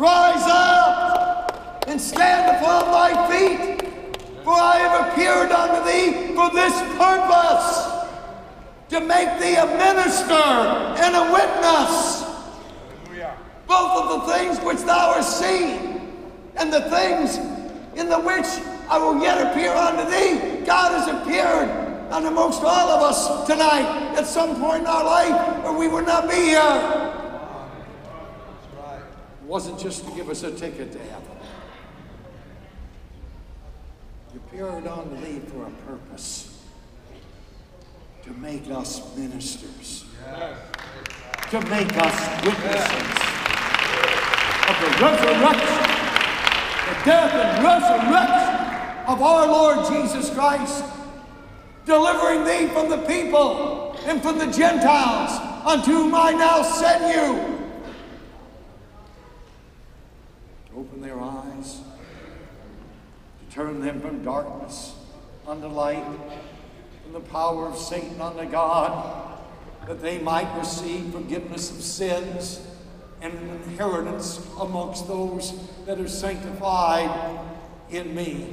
up, and stand upon thy feet. For I have appeared unto thee for this purpose, to make thee a minister and a witness, both of the things which thou hast seen and the things in the which I will yet appear unto thee. God has appeared unto most all of us tonight at some point in our life, or we would not be here. It wasn't just to give us a ticket to heaven. Spirit unto thee for a purpose. To make us ministers. To make us witnesses of the resurrection, the death and resurrection of our Lord Jesus Christ, delivering thee from the people and from the Gentiles, unto whom I now send you. To open their eyes, to turn them from darkness unto light, from the power of Satan unto God, that they might receive forgiveness of sins and an inheritance amongst those that are sanctified in me.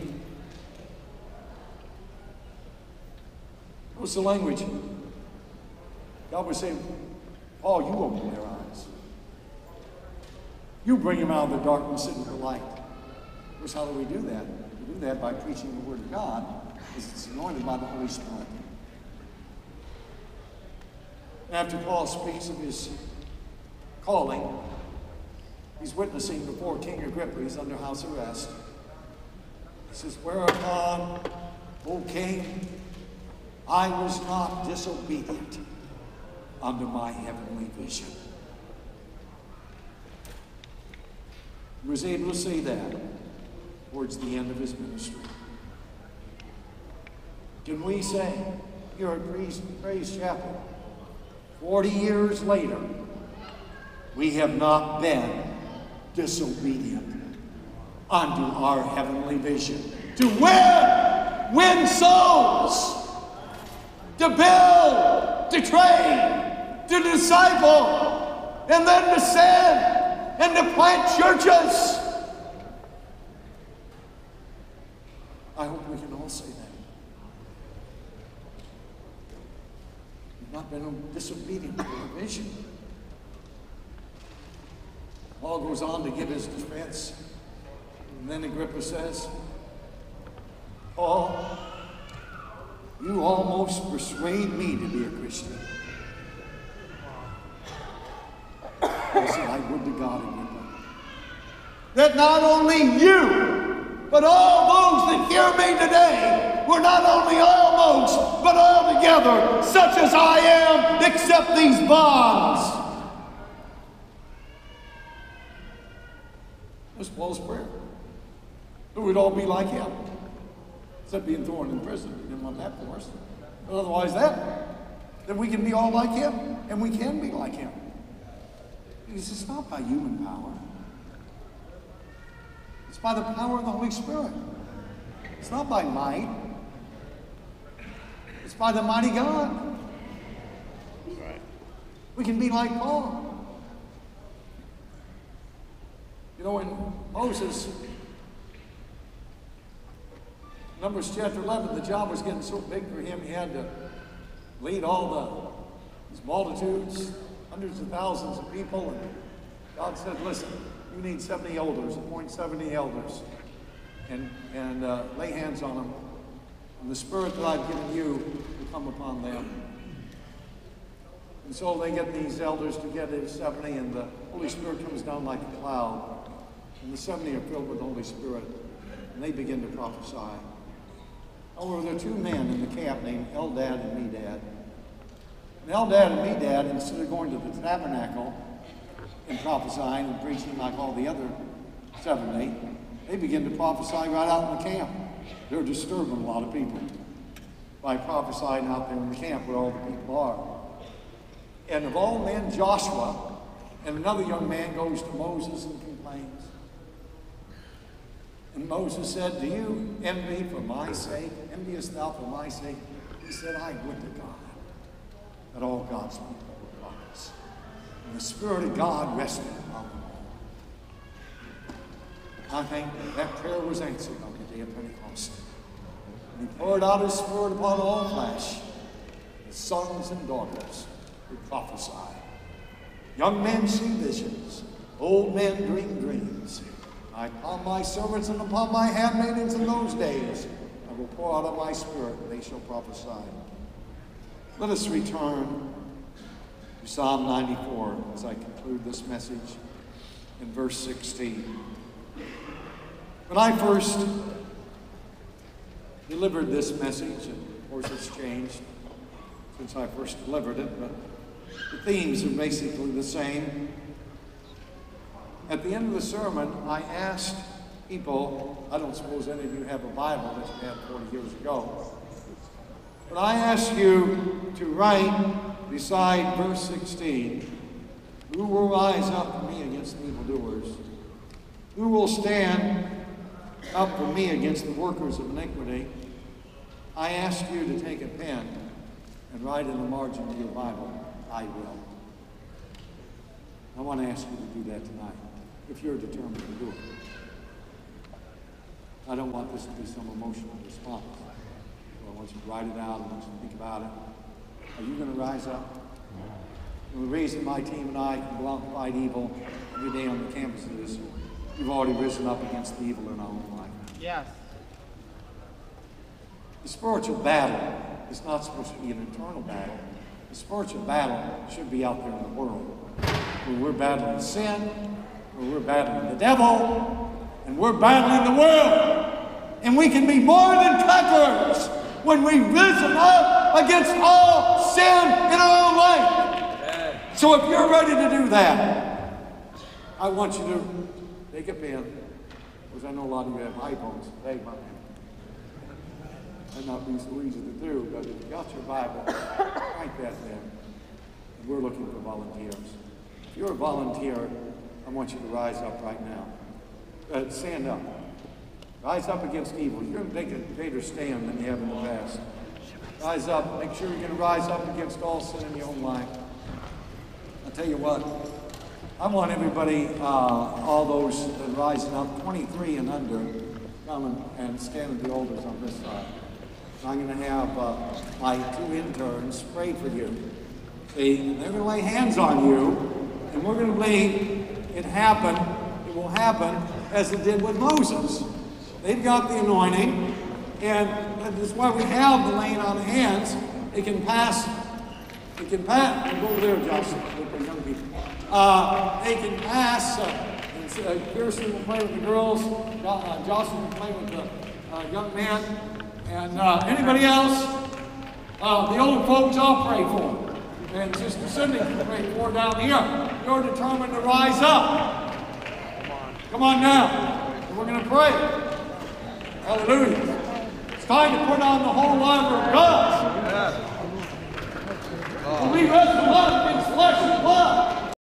What's the language? God was saying, Paul, you open their eyes. You bring them out of the darkness into the light. Of course, how do we do that? We do that by preaching the Word of God, because it's anointed by the Holy Spirit. After Paul speaks of his calling, he's witnessing before King Agrippa. He's under house arrest. He says, whereupon, O king, I was not disobedient unto my heavenly vision. He was able to say that towards the end of his ministry. Can we say here at Praise Chapel, 40 years later, we have not been disobedient unto our heavenly vision to win souls, to build, to train, to disciple, and then to send and to plant churches? I hope we can all say that. We've not been disobedient to our vision. Paul goes on to give his defense. And then Agrippa says, Paul, you almost persuade me to be a Christian. I said, I would to God, Agrippa, that not only you, but all those that hear me today were not only almost, but altogether such as I am, except these bonds. That's Paul's prayer. That we'd all be like him. Except being thrown in prison. He didn't want that for us. But otherwise that we can be all like him, and we can be like him. Because it's not by human power. It's by the power of the Holy Spirit. It's not by might. It's by the mighty God. Right. We can be like Paul. You know, when Moses, Numbers chapter 11, the job was getting so big for him, he had to lead all these multitudes, hundreds of thousands of people, and God said, listen, you need 70 elders, appoint 70 elders, and lay hands on them, and the Spirit that I've given you will come upon them. And so they get these elders together, 70, and the Holy Spirit comes down like a cloud. And the 70 are filled with the Holy Spirit, and they begin to prophesy. However, there are two men in the camp named Eldad and Medad. And Eldad and Medad, instead of going to the tabernacle and prophesying and preaching like all the other 70, they begin to prophesy right out in the camp. They're disturbing a lot of people by prophesying out there in the camp where all the people are. And of all men, Joshua, and another young man goes to Moses and complains. And Moses said, do you envy for my sake? Enviest thou for my sake? He said, I would to God that all God's people were prophets. And the Spirit of God rested upon them all. I think that prayer was answered on the day of Pentecost. And he poured out his Spirit upon all flesh. His sons and daughters would prophesy. Young men see visions. Old men dream dreams. Upon my servants and upon my handmaidens in those days, I will pour out of my Spirit, and they shall prophesy. Let us return to Psalm 94 as I conclude this message in verse 16. When I first delivered this message, and of course it's changed since I first delivered it, but the themes are basically the same. At the end of the sermon, I asked people, I don't suppose any of you have a Bible that you had 40 years ago, but I asked you to write beside verse 16, who will rise up for me against the evildoers? Who will stand up for me against the workers of iniquity? I ask you to take a pen and write in the margin of your Bible, I will. I want to ask you to do that tonight, if you're determined to do it. I don't want this to be some emotional response. So I want you to write it out. I want you to think about it. Are you going to rise up? And the reason my team and I can go out and fight evil every day on the campuses is we've already risen up against the evil in our own life. Yes. The spiritual battle is not supposed to be an internal battle. The spiritual battle should be out there in the world, where we're battling sin, where we're battling the devil, and we're battling the world. And we can be more than conquerors when we've risen up against all sin in our own life. So if you're ready to do that, I want you to take a pen, because I know a lot of you have iPhones. Hey, my man. Might not be so easy to do, but if you got your Bible, write that there. And we're looking for volunteers. If you're a volunteer, I want you to rise up right now. Stand up. Rise up against evil. You're going to take a greater stand than you have in the past. Rise up. Make sure you're going to rise up against all sin in your own life. I'll tell you what. I want everybody, all those that are rising up, 23 and under, come and stand at the altars on this side. I'm going to have my two interns pray for you. They're going to lay hands on you, and we're going to make it happen. It will happen as it did with Moses. They've got the anointing, and that's why we have the laying on of hands. They can pass. Go over there, Josh, with the young people. They can pass. Kirsten will play with the girls. Josh will play with the young man. And anybody else? The older folks, I'll pray for. And Sister Cindy can pray for down here. You're determined to rise up. Come on now. And we're going to pray. Hallelujah. It's time to put on the whole armor of God. We wrestle not against flesh and blood.